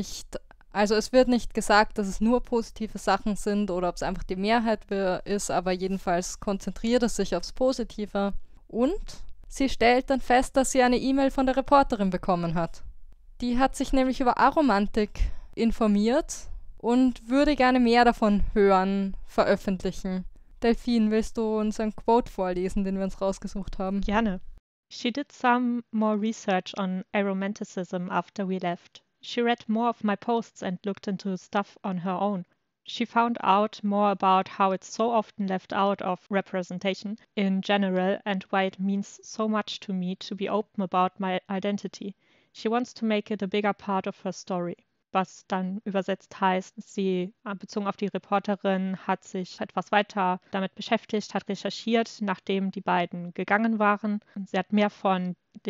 wird nicht gesagt, dass es nur positive Sachen sind oder ob es einfach die Mehrheit ist, aber jedenfalls konzentriert es sich aufs Positive. Und sie stellt dann fest, dass sie eine E-Mail von der Reporterin bekommen hat. Die hat sich nämlich über Aromantik informiert und würde gerne mehr davon hören, veröffentlichen. Delphine, willst du uns einen Quote vorlesen, den wir uns rausgesucht haben? Gerne. She did some more research on aromanticism after we left. She read more of my posts and looked into stuff on her own. She found out more about how it's so often left out of representation in general and why it means so much to me to be open about my identity. She wants to make it a bigger part of her story. Was dann übersetzt heißt, sie, bezogen auf die Reporterin, hat sich etwas weiter damit beschäftigt, hat recherchiert, nachdem die beiden gegangen waren. Sie hat mehr von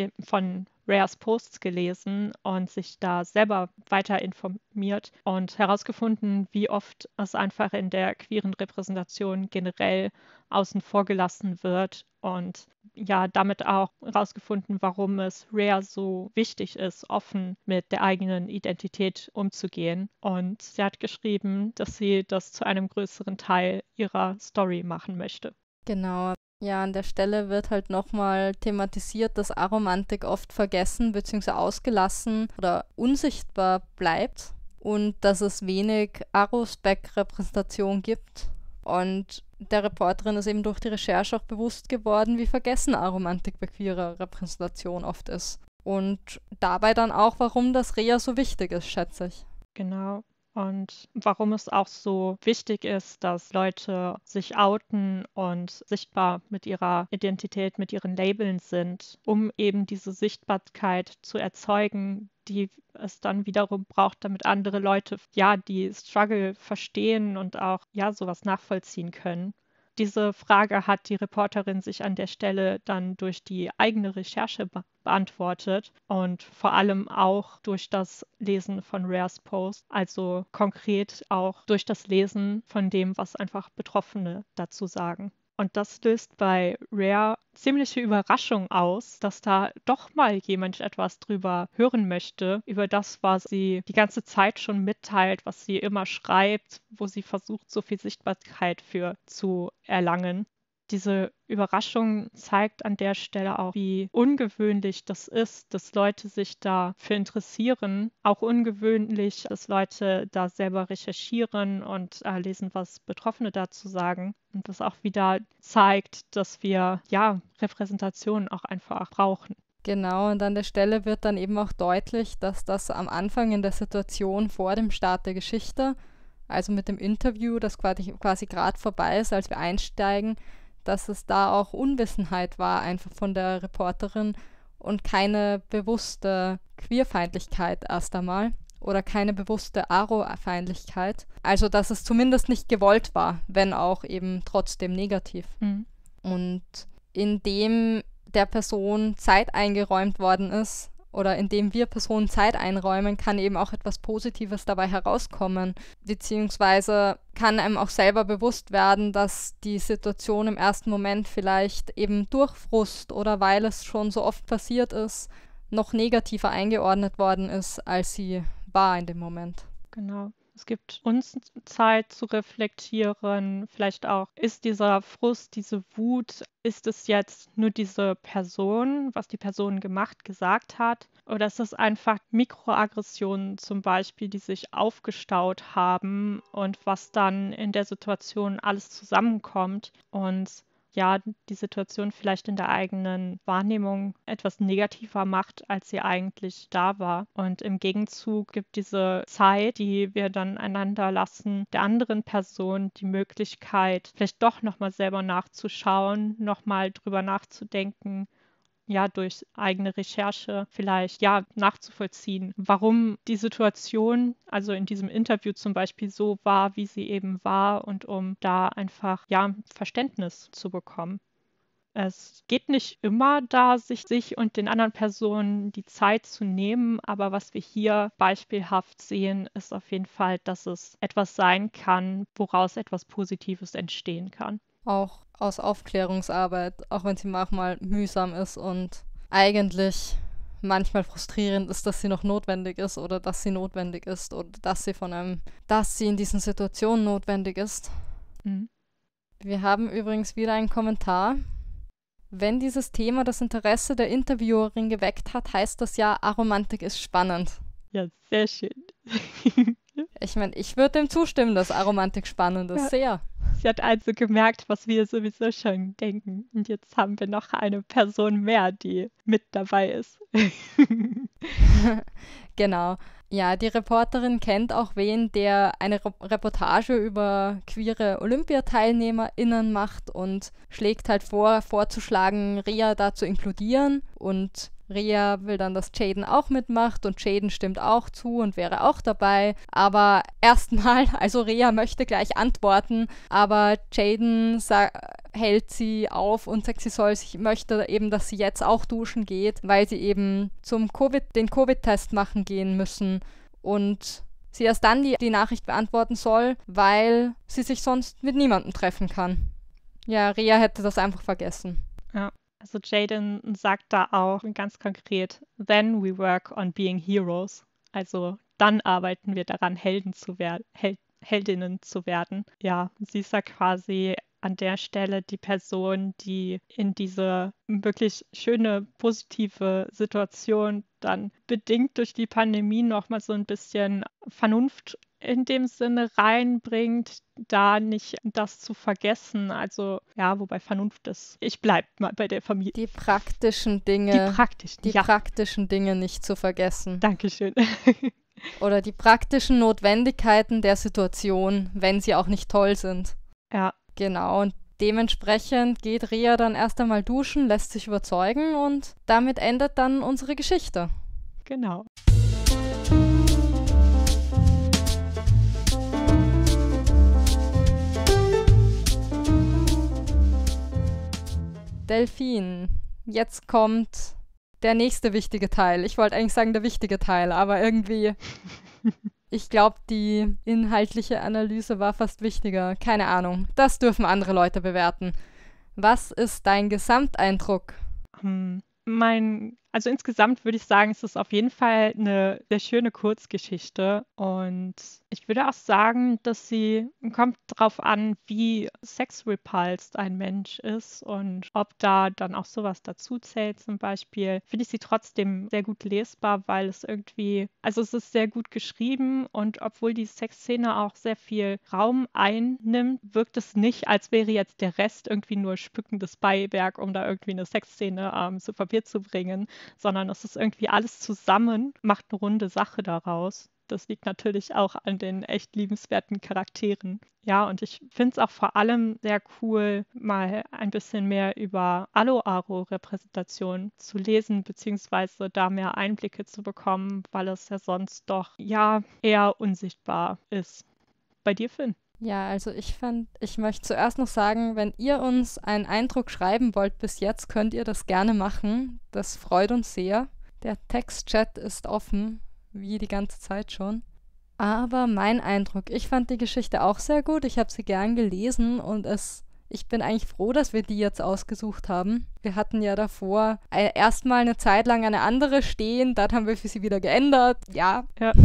Rheas Posts gelesen und sich da selber weiter informiert und herausgefunden, wie oft es einfach in der queeren Repräsentation generell außen vor gelassen wird und ja, damit auch herausgefunden, warum es Rhea so wichtig ist, offen mit der eigenen Identität umzugehen. Und sie hat geschrieben, dass sie das zu einem größeren Teil ihrer Story machen möchte. Genau. Ja, an der Stelle wird halt nochmal thematisiert, dass Aromantik oft vergessen bzw. ausgelassen oder unsichtbar bleibt und dass es wenig Aro-Spec-Repräsentation gibt. Und der Reporterin ist eben durch die Recherche auch bewusst geworden, wie vergessen Aromantik bei queerer Repräsentation oft ist. Und dabei dann auch, warum das Rhea so wichtig ist, schätze ich. Genau. Und warum es auch so wichtig ist, dass Leute sich outen und sichtbar mit ihrer Identität, mit ihren Labeln sind, um eben diese Sichtbarkeit zu erzeugen, die es dann wiederum braucht, damit andere Leute, ja, die Struggle verstehen und auch, ja, sowas nachvollziehen können. Diese Frage hat die Reporterin sich an der Stelle dann durch die eigene Recherche beantwortet und vor allem auch durch das Lesen von Rheas Post, also konkret auch durch das Lesen von dem, was einfach Betroffene dazu sagen. Und das löst bei Rhea ziemliche Überraschung aus, dass da doch mal jemand etwas drüber hören möchte, über das, was sie die ganze Zeit schon mitteilt, was sie immer schreibt, wo sie versucht, so viel Sichtbarkeit für zu erlangen. Diese Überraschung zeigt an der Stelle auch, wie ungewöhnlich das ist, dass Leute sich dafür interessieren. Auch ungewöhnlich, dass Leute da selber recherchieren und lesen, was Betroffene dazu sagen. Und das auch wieder zeigt, dass wir ja Repräsentation auch einfach brauchen. Genau, und an der Stelle wird dann eben auch deutlich, dass das am Anfang in der Situation vor dem Start der Geschichte, also mit dem Interview, das quasi gerade vorbei ist, als wir einsteigen, dass es da auch Unwissenheit war, einfach von der Reporterin und keine bewusste Queerfeindlichkeit erst einmal oder keine bewusste Aro-Feindlichkeit. Also, dass es zumindest nicht gewollt war, wenn auch eben trotzdem negativ. Mhm. Und indem der Person Zeit eingeräumt worden ist, oder indem wir Personen Zeit einräumen, kann eben auch etwas Positives dabei herauskommen. Beziehungsweise kann einem auch selber bewusst werden, dass die Situation im ersten Moment vielleicht eben durch Frust oder weil es schon so oft passiert ist, noch negativer eingeordnet worden ist, als sie war in dem Moment. Genau. Es gibt uns Zeit zu reflektieren, vielleicht auch, ist dieser Frust, diese Wut, ist es jetzt nur diese Person, was die Person gesagt hat, oder ist es einfach Mikroaggressionen zum Beispiel, die sich aufgestaut haben und was dann in der Situation alles zusammenkommt und ja die Situation vielleicht in der eigenen Wahrnehmung etwas negativer macht, als sie eigentlich da war. Und im Gegenzug gibt diese Zeit, die wir dann einander lassen, der anderen Person die Möglichkeit, vielleicht doch nochmal selber nachzuschauen, nochmal drüber nachzudenken, ja, durch eigene Recherche vielleicht, ja, nachzuvollziehen, warum die Situation, also in diesem Interview zum Beispiel, so war, wie sie eben war und um da einfach, ja, Verständnis zu bekommen. Es geht nicht immer da, sich und den anderen Personen die Zeit zu nehmen, aber was wir hier beispielhaft sehen, ist auf jeden Fall, dass es etwas sein kann, woraus etwas Positives entstehen kann. Auch aus Aufklärungsarbeit, auch wenn sie manchmal mühsam ist und eigentlich manchmal frustrierend ist, dass sie noch notwendig ist oder dass sie notwendig ist oder dass sie in diesen Situationen notwendig ist. Mhm. Wir haben übrigens wieder einen Kommentar. Wenn dieses Thema das Interesse der Interviewerin geweckt hat, heißt das ja, Aromantik ist spannend. Ja, sehr schön. Ich meine, ich würde dem zustimmen, dass Aromantik spannend ist, sehr. Sie hat also gemerkt, was wir sowieso schon denken. Und jetzt haben wir noch eine Person mehr, die mit dabei ist. Genau. Ja, die Reporterin kennt auch wen, der eine Reportage über queere OlympiateilnehmerInnen macht und schlägt halt vorzuschlagen, Rhea da zu inkludieren. Und Rhea will dann, dass Jaden auch mitmacht und Jaden stimmt auch zu und wäre auch dabei. Aber erstmal, also Rhea möchte gleich antworten, aber Jaden hält sie auf und sagt, möchte eben, dass sie jetzt auch duschen geht, weil sie eben den Covid-Test machen gehen müssen und sie erst dann die Nachricht beantworten soll, weil sie sich sonst mit niemandem treffen kann. Ja, Rhea hätte das einfach vergessen. Ja. Also Jaden sagt da auch ganz konkret, then we work on being heroes. Also dann arbeiten wir daran, Heldinnen zu werden. Ja, sie ist ja quasi an der Stelle die Person, die in diese wirklich schöne, positive Situation dann bedingt durch die Pandemie nochmal so ein bisschen Vernunft in dem Sinne reinbringt, da nicht das zu vergessen. Also, ja, wobei Vernunft ist. Ich bleibe mal bei der Familie. Die praktischen Dinge. Die praktischen Dinge nicht zu vergessen. Dankeschön. Oder die praktischen Notwendigkeiten der Situation, wenn sie auch nicht toll sind. Ja. Genau, und dementsprechend geht Rhea dann erst einmal duschen, lässt sich überzeugen und damit endet dann unsere Geschichte. Genau. Delphine, jetzt kommt der nächste wichtige Teil. Ich wollte eigentlich sagen der wichtige Teil, aber irgendwie, ich glaube, die inhaltliche Analyse war fast wichtiger. Keine Ahnung, das dürfen andere Leute bewerten. Was ist dein Gesamteindruck? Also insgesamt würde ich sagen, es ist auf jeden Fall eine sehr schöne Kurzgeschichte und ich würde auch sagen, dass kommt drauf an, wie sexrepulsed ein Mensch ist und ob da dann auch sowas dazu zählt zum Beispiel, finde ich sie trotzdem sehr gut lesbar, weil es also es ist sehr gut geschrieben und obwohl die Sexszene auch sehr viel Raum einnimmt, wirkt es nicht, als wäre jetzt der Rest irgendwie nur spückendes Beiwerk, um da irgendwie eine Sexszene zu Papier zu bringen, sondern es ist irgendwie alles zusammen, macht eine runde Sache daraus. Das liegt natürlich auch an den echt liebenswerten Charakteren. Ja, und ich finde es auch vor allem sehr cool, mal ein bisschen mehr über Alo-Aro-Repräsentation zu lesen, beziehungsweise da mehr Einblicke zu bekommen, weil es ja sonst doch ja eher unsichtbar ist. Bei dir, Finn? Ja, also ich möchte zuerst noch sagen, wenn ihr uns einen Eindruck schreiben wollt bis jetzt, könnt ihr das gerne machen. Das freut uns sehr. Der Textchat ist offen, wie die ganze Zeit schon. Aber mein Eindruck, ich fand die Geschichte auch sehr gut. Ich habe sie gern gelesen und ich bin eigentlich froh, dass wir die jetzt ausgesucht haben. Wir hatten ja davor erstmal eine Zeit lang eine andere stehen, dann haben wir für sie wieder geändert. Ja.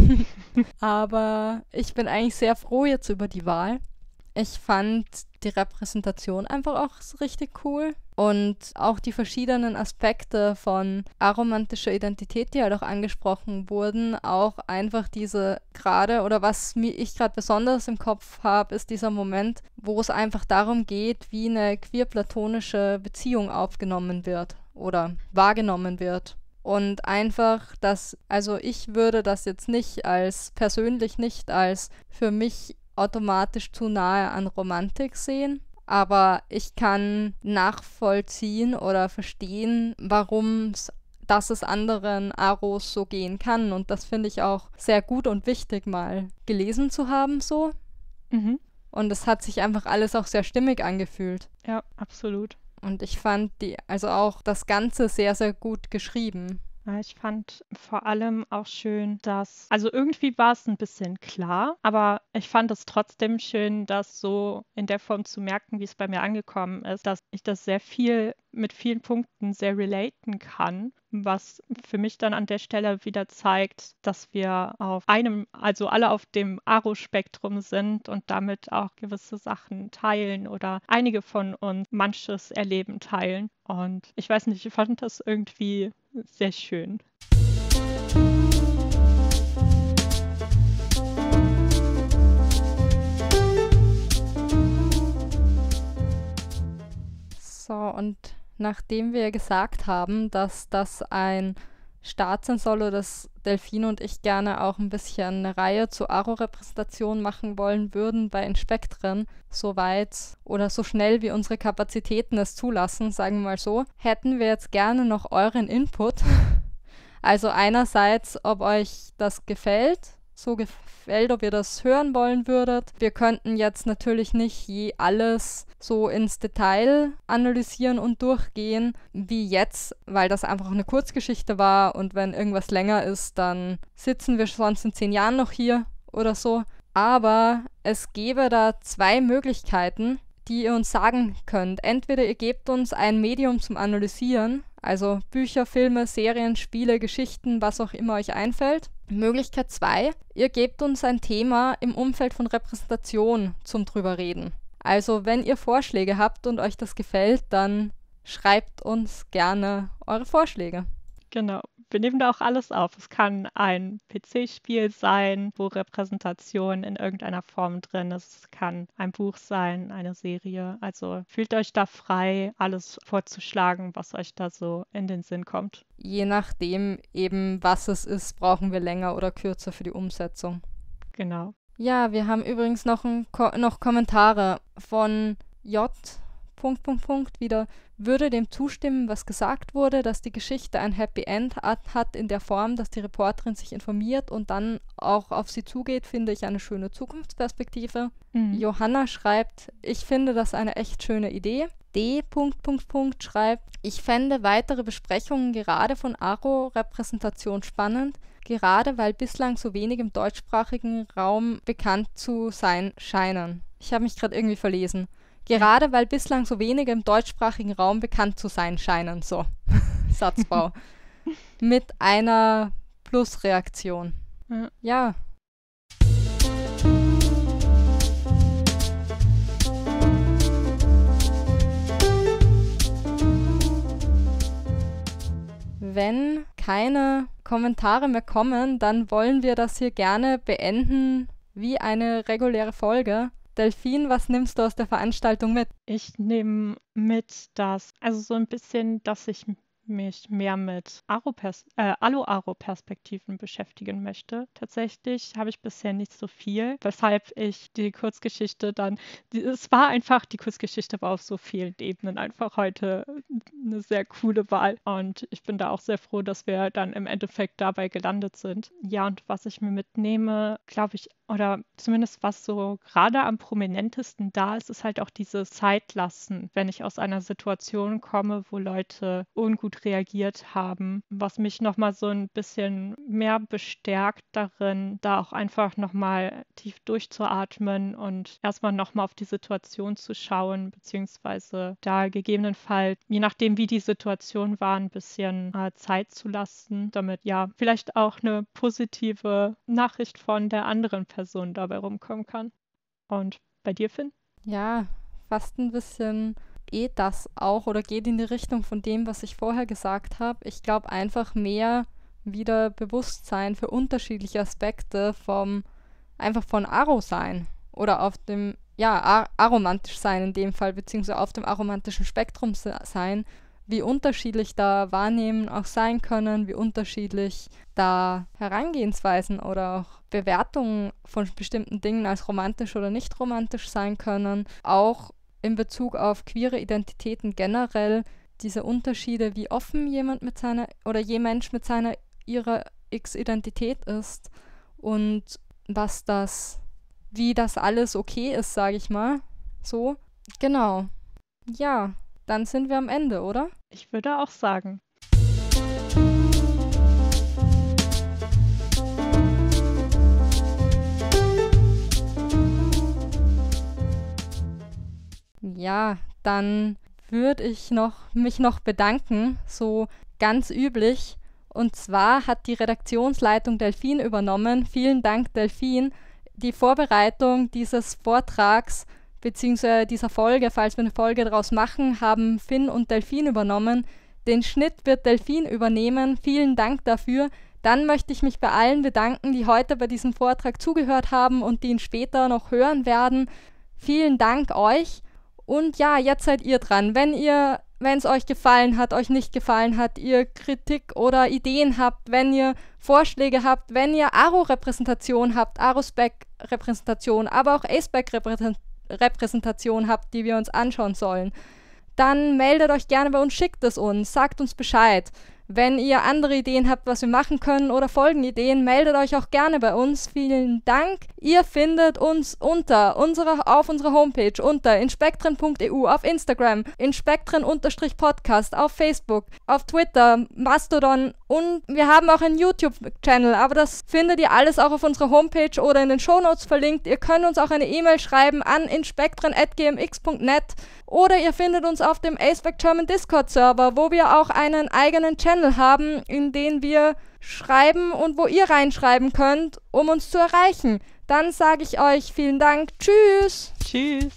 Aber ich bin eigentlich sehr froh jetzt über die Wahl. Ich fand die Repräsentation einfach auch richtig cool. Und auch die verschiedenen Aspekte von aromantischer Identität, die halt auch angesprochen wurden, auch einfach diese gerade, oder was ich gerade besonders im Kopf habe, ist dieser Moment, wo es einfach darum geht, wie eine queer-platonische Beziehung aufgenommen wird oder wahrgenommen wird. Und einfach, also ich würde das jetzt persönlich nicht als für mich automatisch zu nahe an Romantik sehen. Aber ich kann nachvollziehen oder verstehen, dass es anderen Aros so gehen kann. Und das finde ich auch sehr gut und wichtig, mal gelesen zu haben so. Mhm. Und es hat sich einfach alles auch sehr stimmig angefühlt. Ja, absolut. Und ich fand also auch das Ganze sehr, sehr gut geschrieben. Ja, ich fand vor allem auch schön, also irgendwie war es ein bisschen klar, aber ich fand es trotzdem schön, das so in der Form zu merken, wie es bei mir angekommen ist, dass ich das mit vielen Punkten sehr relaten kann, was für mich dann an der Stelle wieder zeigt, dass wir also alle auf dem Aro-Spektrum sind und damit auch gewisse Sachen teilen oder einige von uns manches Erleben teilen. Und ich weiß nicht, ich fand das irgendwie sehr schön. So, und nachdem wir gesagt haben, dass das ein Start sein soll, oder dass Delphine und ich gerne auch ein bisschen eine Reihe zur Aro-Repräsentation machen wollen würden bei Inspektren, so weit oder so schnell wie unsere Kapazitäten es zulassen, sagen wir mal so, hätten wir jetzt gerne noch euren Input. Also einerseits, ob euch das gefällt, ob ihr das hören wollen würdet. Wir könnten jetzt natürlich nicht alles so ins Detail analysieren und durchgehen, wie jetzt, weil das einfach eine Kurzgeschichte war und wenn irgendwas länger ist, dann sitzen wir sonst in 10 Jahren noch hier oder so. Aber es gäbe da 2 Möglichkeiten, die ihr uns sagen könnt. Entweder ihr gebt uns ein Medium zum Analysieren, also Bücher, Filme, Serien, Spiele, Geschichten, was auch immer euch einfällt. Möglichkeit 2, ihr gebt uns ein Thema im Umfeld von Repräsentation zum drüber reden. Also wenn ihr Vorschläge habt und euch das gefällt, dann schreibt uns gerne eure Vorschläge. Genau. Wir nehmen da auch alles auf. Es kann ein PC-Spiel sein, wo Repräsentation in irgendeiner Form drin ist. Es kann ein Buch sein, eine Serie. Also fühlt euch da frei, alles vorzuschlagen, was euch da so in den Sinn kommt. Je nachdem eben, was es ist, brauchen wir länger oder kürzer für die Umsetzung. Genau. Ja, wir haben übrigens noch Kommentare von J. wieder. Würde dem zustimmen, was gesagt wurde, dass die Geschichte ein Happy End hat in der Form, dass die Reporterin sich informiert und dann auch auf sie zugeht, finde ich eine schöne Zukunftsperspektive. Mhm. Johanna schreibt, ich finde das eine echt schöne Idee. D. schreibt, ich fände weitere Besprechungen gerade von Aro-Repräsentation spannend, gerade weil bislang so wenig im deutschsprachigen Raum bekannt zu sein scheinen. Ich habe mich gerade irgendwie verlesen. Gerade weil bislang so wenige im deutschsprachigen Raum bekannt zu sein scheinen. So, Satzbau. Mit einer Plusreaktion. Ja. Wenn keine Kommentare mehr kommen, dann wollen wir das hier gerne beenden wie eine reguläre Folge. Delphine, was nimmst du aus der Veranstaltung mit? Ich nehme mit, dass so ein bisschen, dass ich mich mehr mit Alu-Aro-Perspektiven beschäftigen möchte. Tatsächlich habe ich bisher nicht so viel, weshalb ich die Kurzgeschichte die Kurzgeschichte war auf so vielen Ebenen einfach heute eine sehr coole Wahl und ich bin da auch sehr froh, dass wir dann im Endeffekt dabei gelandet sind. Ja, und was ich mir mitnehme, glaube ich, oder zumindest was so gerade am prominentesten da ist, ist halt auch dieses Zeitlassen, wenn ich aus einer Situation komme, wo Leute ungut reagiert haben, was mich nochmal so ein bisschen mehr bestärkt darin, da auch einfach nochmal tief durchzuatmen und erstmal nochmal auf die Situation zu schauen, beziehungsweise da gegebenenfalls, je nachdem wie die Situation war, ein bisschen Zeit zu lassen, damit ja vielleicht auch eine positive Nachricht von der anderen Person dabei rumkommen kann. Und bei dir, Finn? Ja, fast ein bisschen das auch oder geht in die Richtung von dem, was ich vorher gesagt habe. Ich glaube einfach mehr wieder Bewusstsein für unterschiedliche Aspekte einfach von Aro-Sein oder auf dem, aromantisch sein in dem Fall, beziehungsweise auf dem aromantischen Spektrum sein, wie unterschiedlich da Wahrnehmen auch sein können, wie unterschiedlich da Herangehensweisen oder auch Bewertungen von bestimmten Dingen als romantisch oder nicht romantisch sein können. Auch in Bezug auf queere Identitäten generell diese Unterschiede, wie offen jemand mit seiner oder je Mensch mit seiner ihrer X-Identität ist und wie das alles okay ist, sage ich mal. So, genau. Ja, dann sind wir am Ende, oder? Ich würde auch sagen. Ja, dann würde ich mich noch bedanken, so ganz üblich. Und zwar hat die Redaktionsleitung Delphine übernommen. Vielen Dank, Delphine. Die Vorbereitung dieses Vortrags bzw. dieser Folge, falls wir eine Folge daraus machen, haben Finn und Delphine übernommen. Den Schnitt wird Delphine übernehmen. Vielen Dank dafür. Dann möchte ich mich bei allen bedanken, die heute bei diesem Vortrag zugehört haben und die ihn später noch hören werden. Vielen Dank euch. Und ja, jetzt seid ihr dran. Wenn es euch gefallen hat, euch nicht gefallen hat, ihr Kritik oder Ideen habt, wenn ihr Vorschläge habt, wenn ihr Aro-Repräsentation habt, Aro-Spec-Repräsentation, aber auch A-Spec-Repräsentation habt, die wir uns anschauen sollen, dann meldet euch gerne bei uns, schickt es uns, sagt uns Bescheid. Wenn ihr andere Ideen habt, was wir machen können oder Folgenideen, meldet euch auch gerne bei uns. Vielen Dank. Ihr findet uns auf unserer Homepage unter inspektren.eu, auf Instagram, inspektren_podcast, auf Facebook, auf Twitter, Mastodon und wir haben auch einen YouTube-Channel, aber das findet ihr alles auch auf unserer Homepage oder in den Shownotes verlinkt. Ihr könnt uns auch eine E-Mail schreiben an inspektren@gmx.net oder ihr findet uns auf dem A-Spec German Discord-Server, wo wir auch einen eigenen Channel haben, in den wir schreiben und wo ihr reinschreiben könnt, um uns zu erreichen. Dann sage ich euch vielen Dank. Tschüss. Tschüss.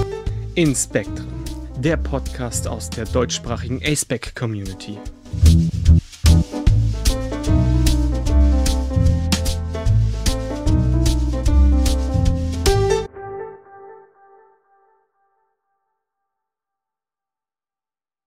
Inspektren, der Podcast aus der deutschsprachigen A-Spec Community.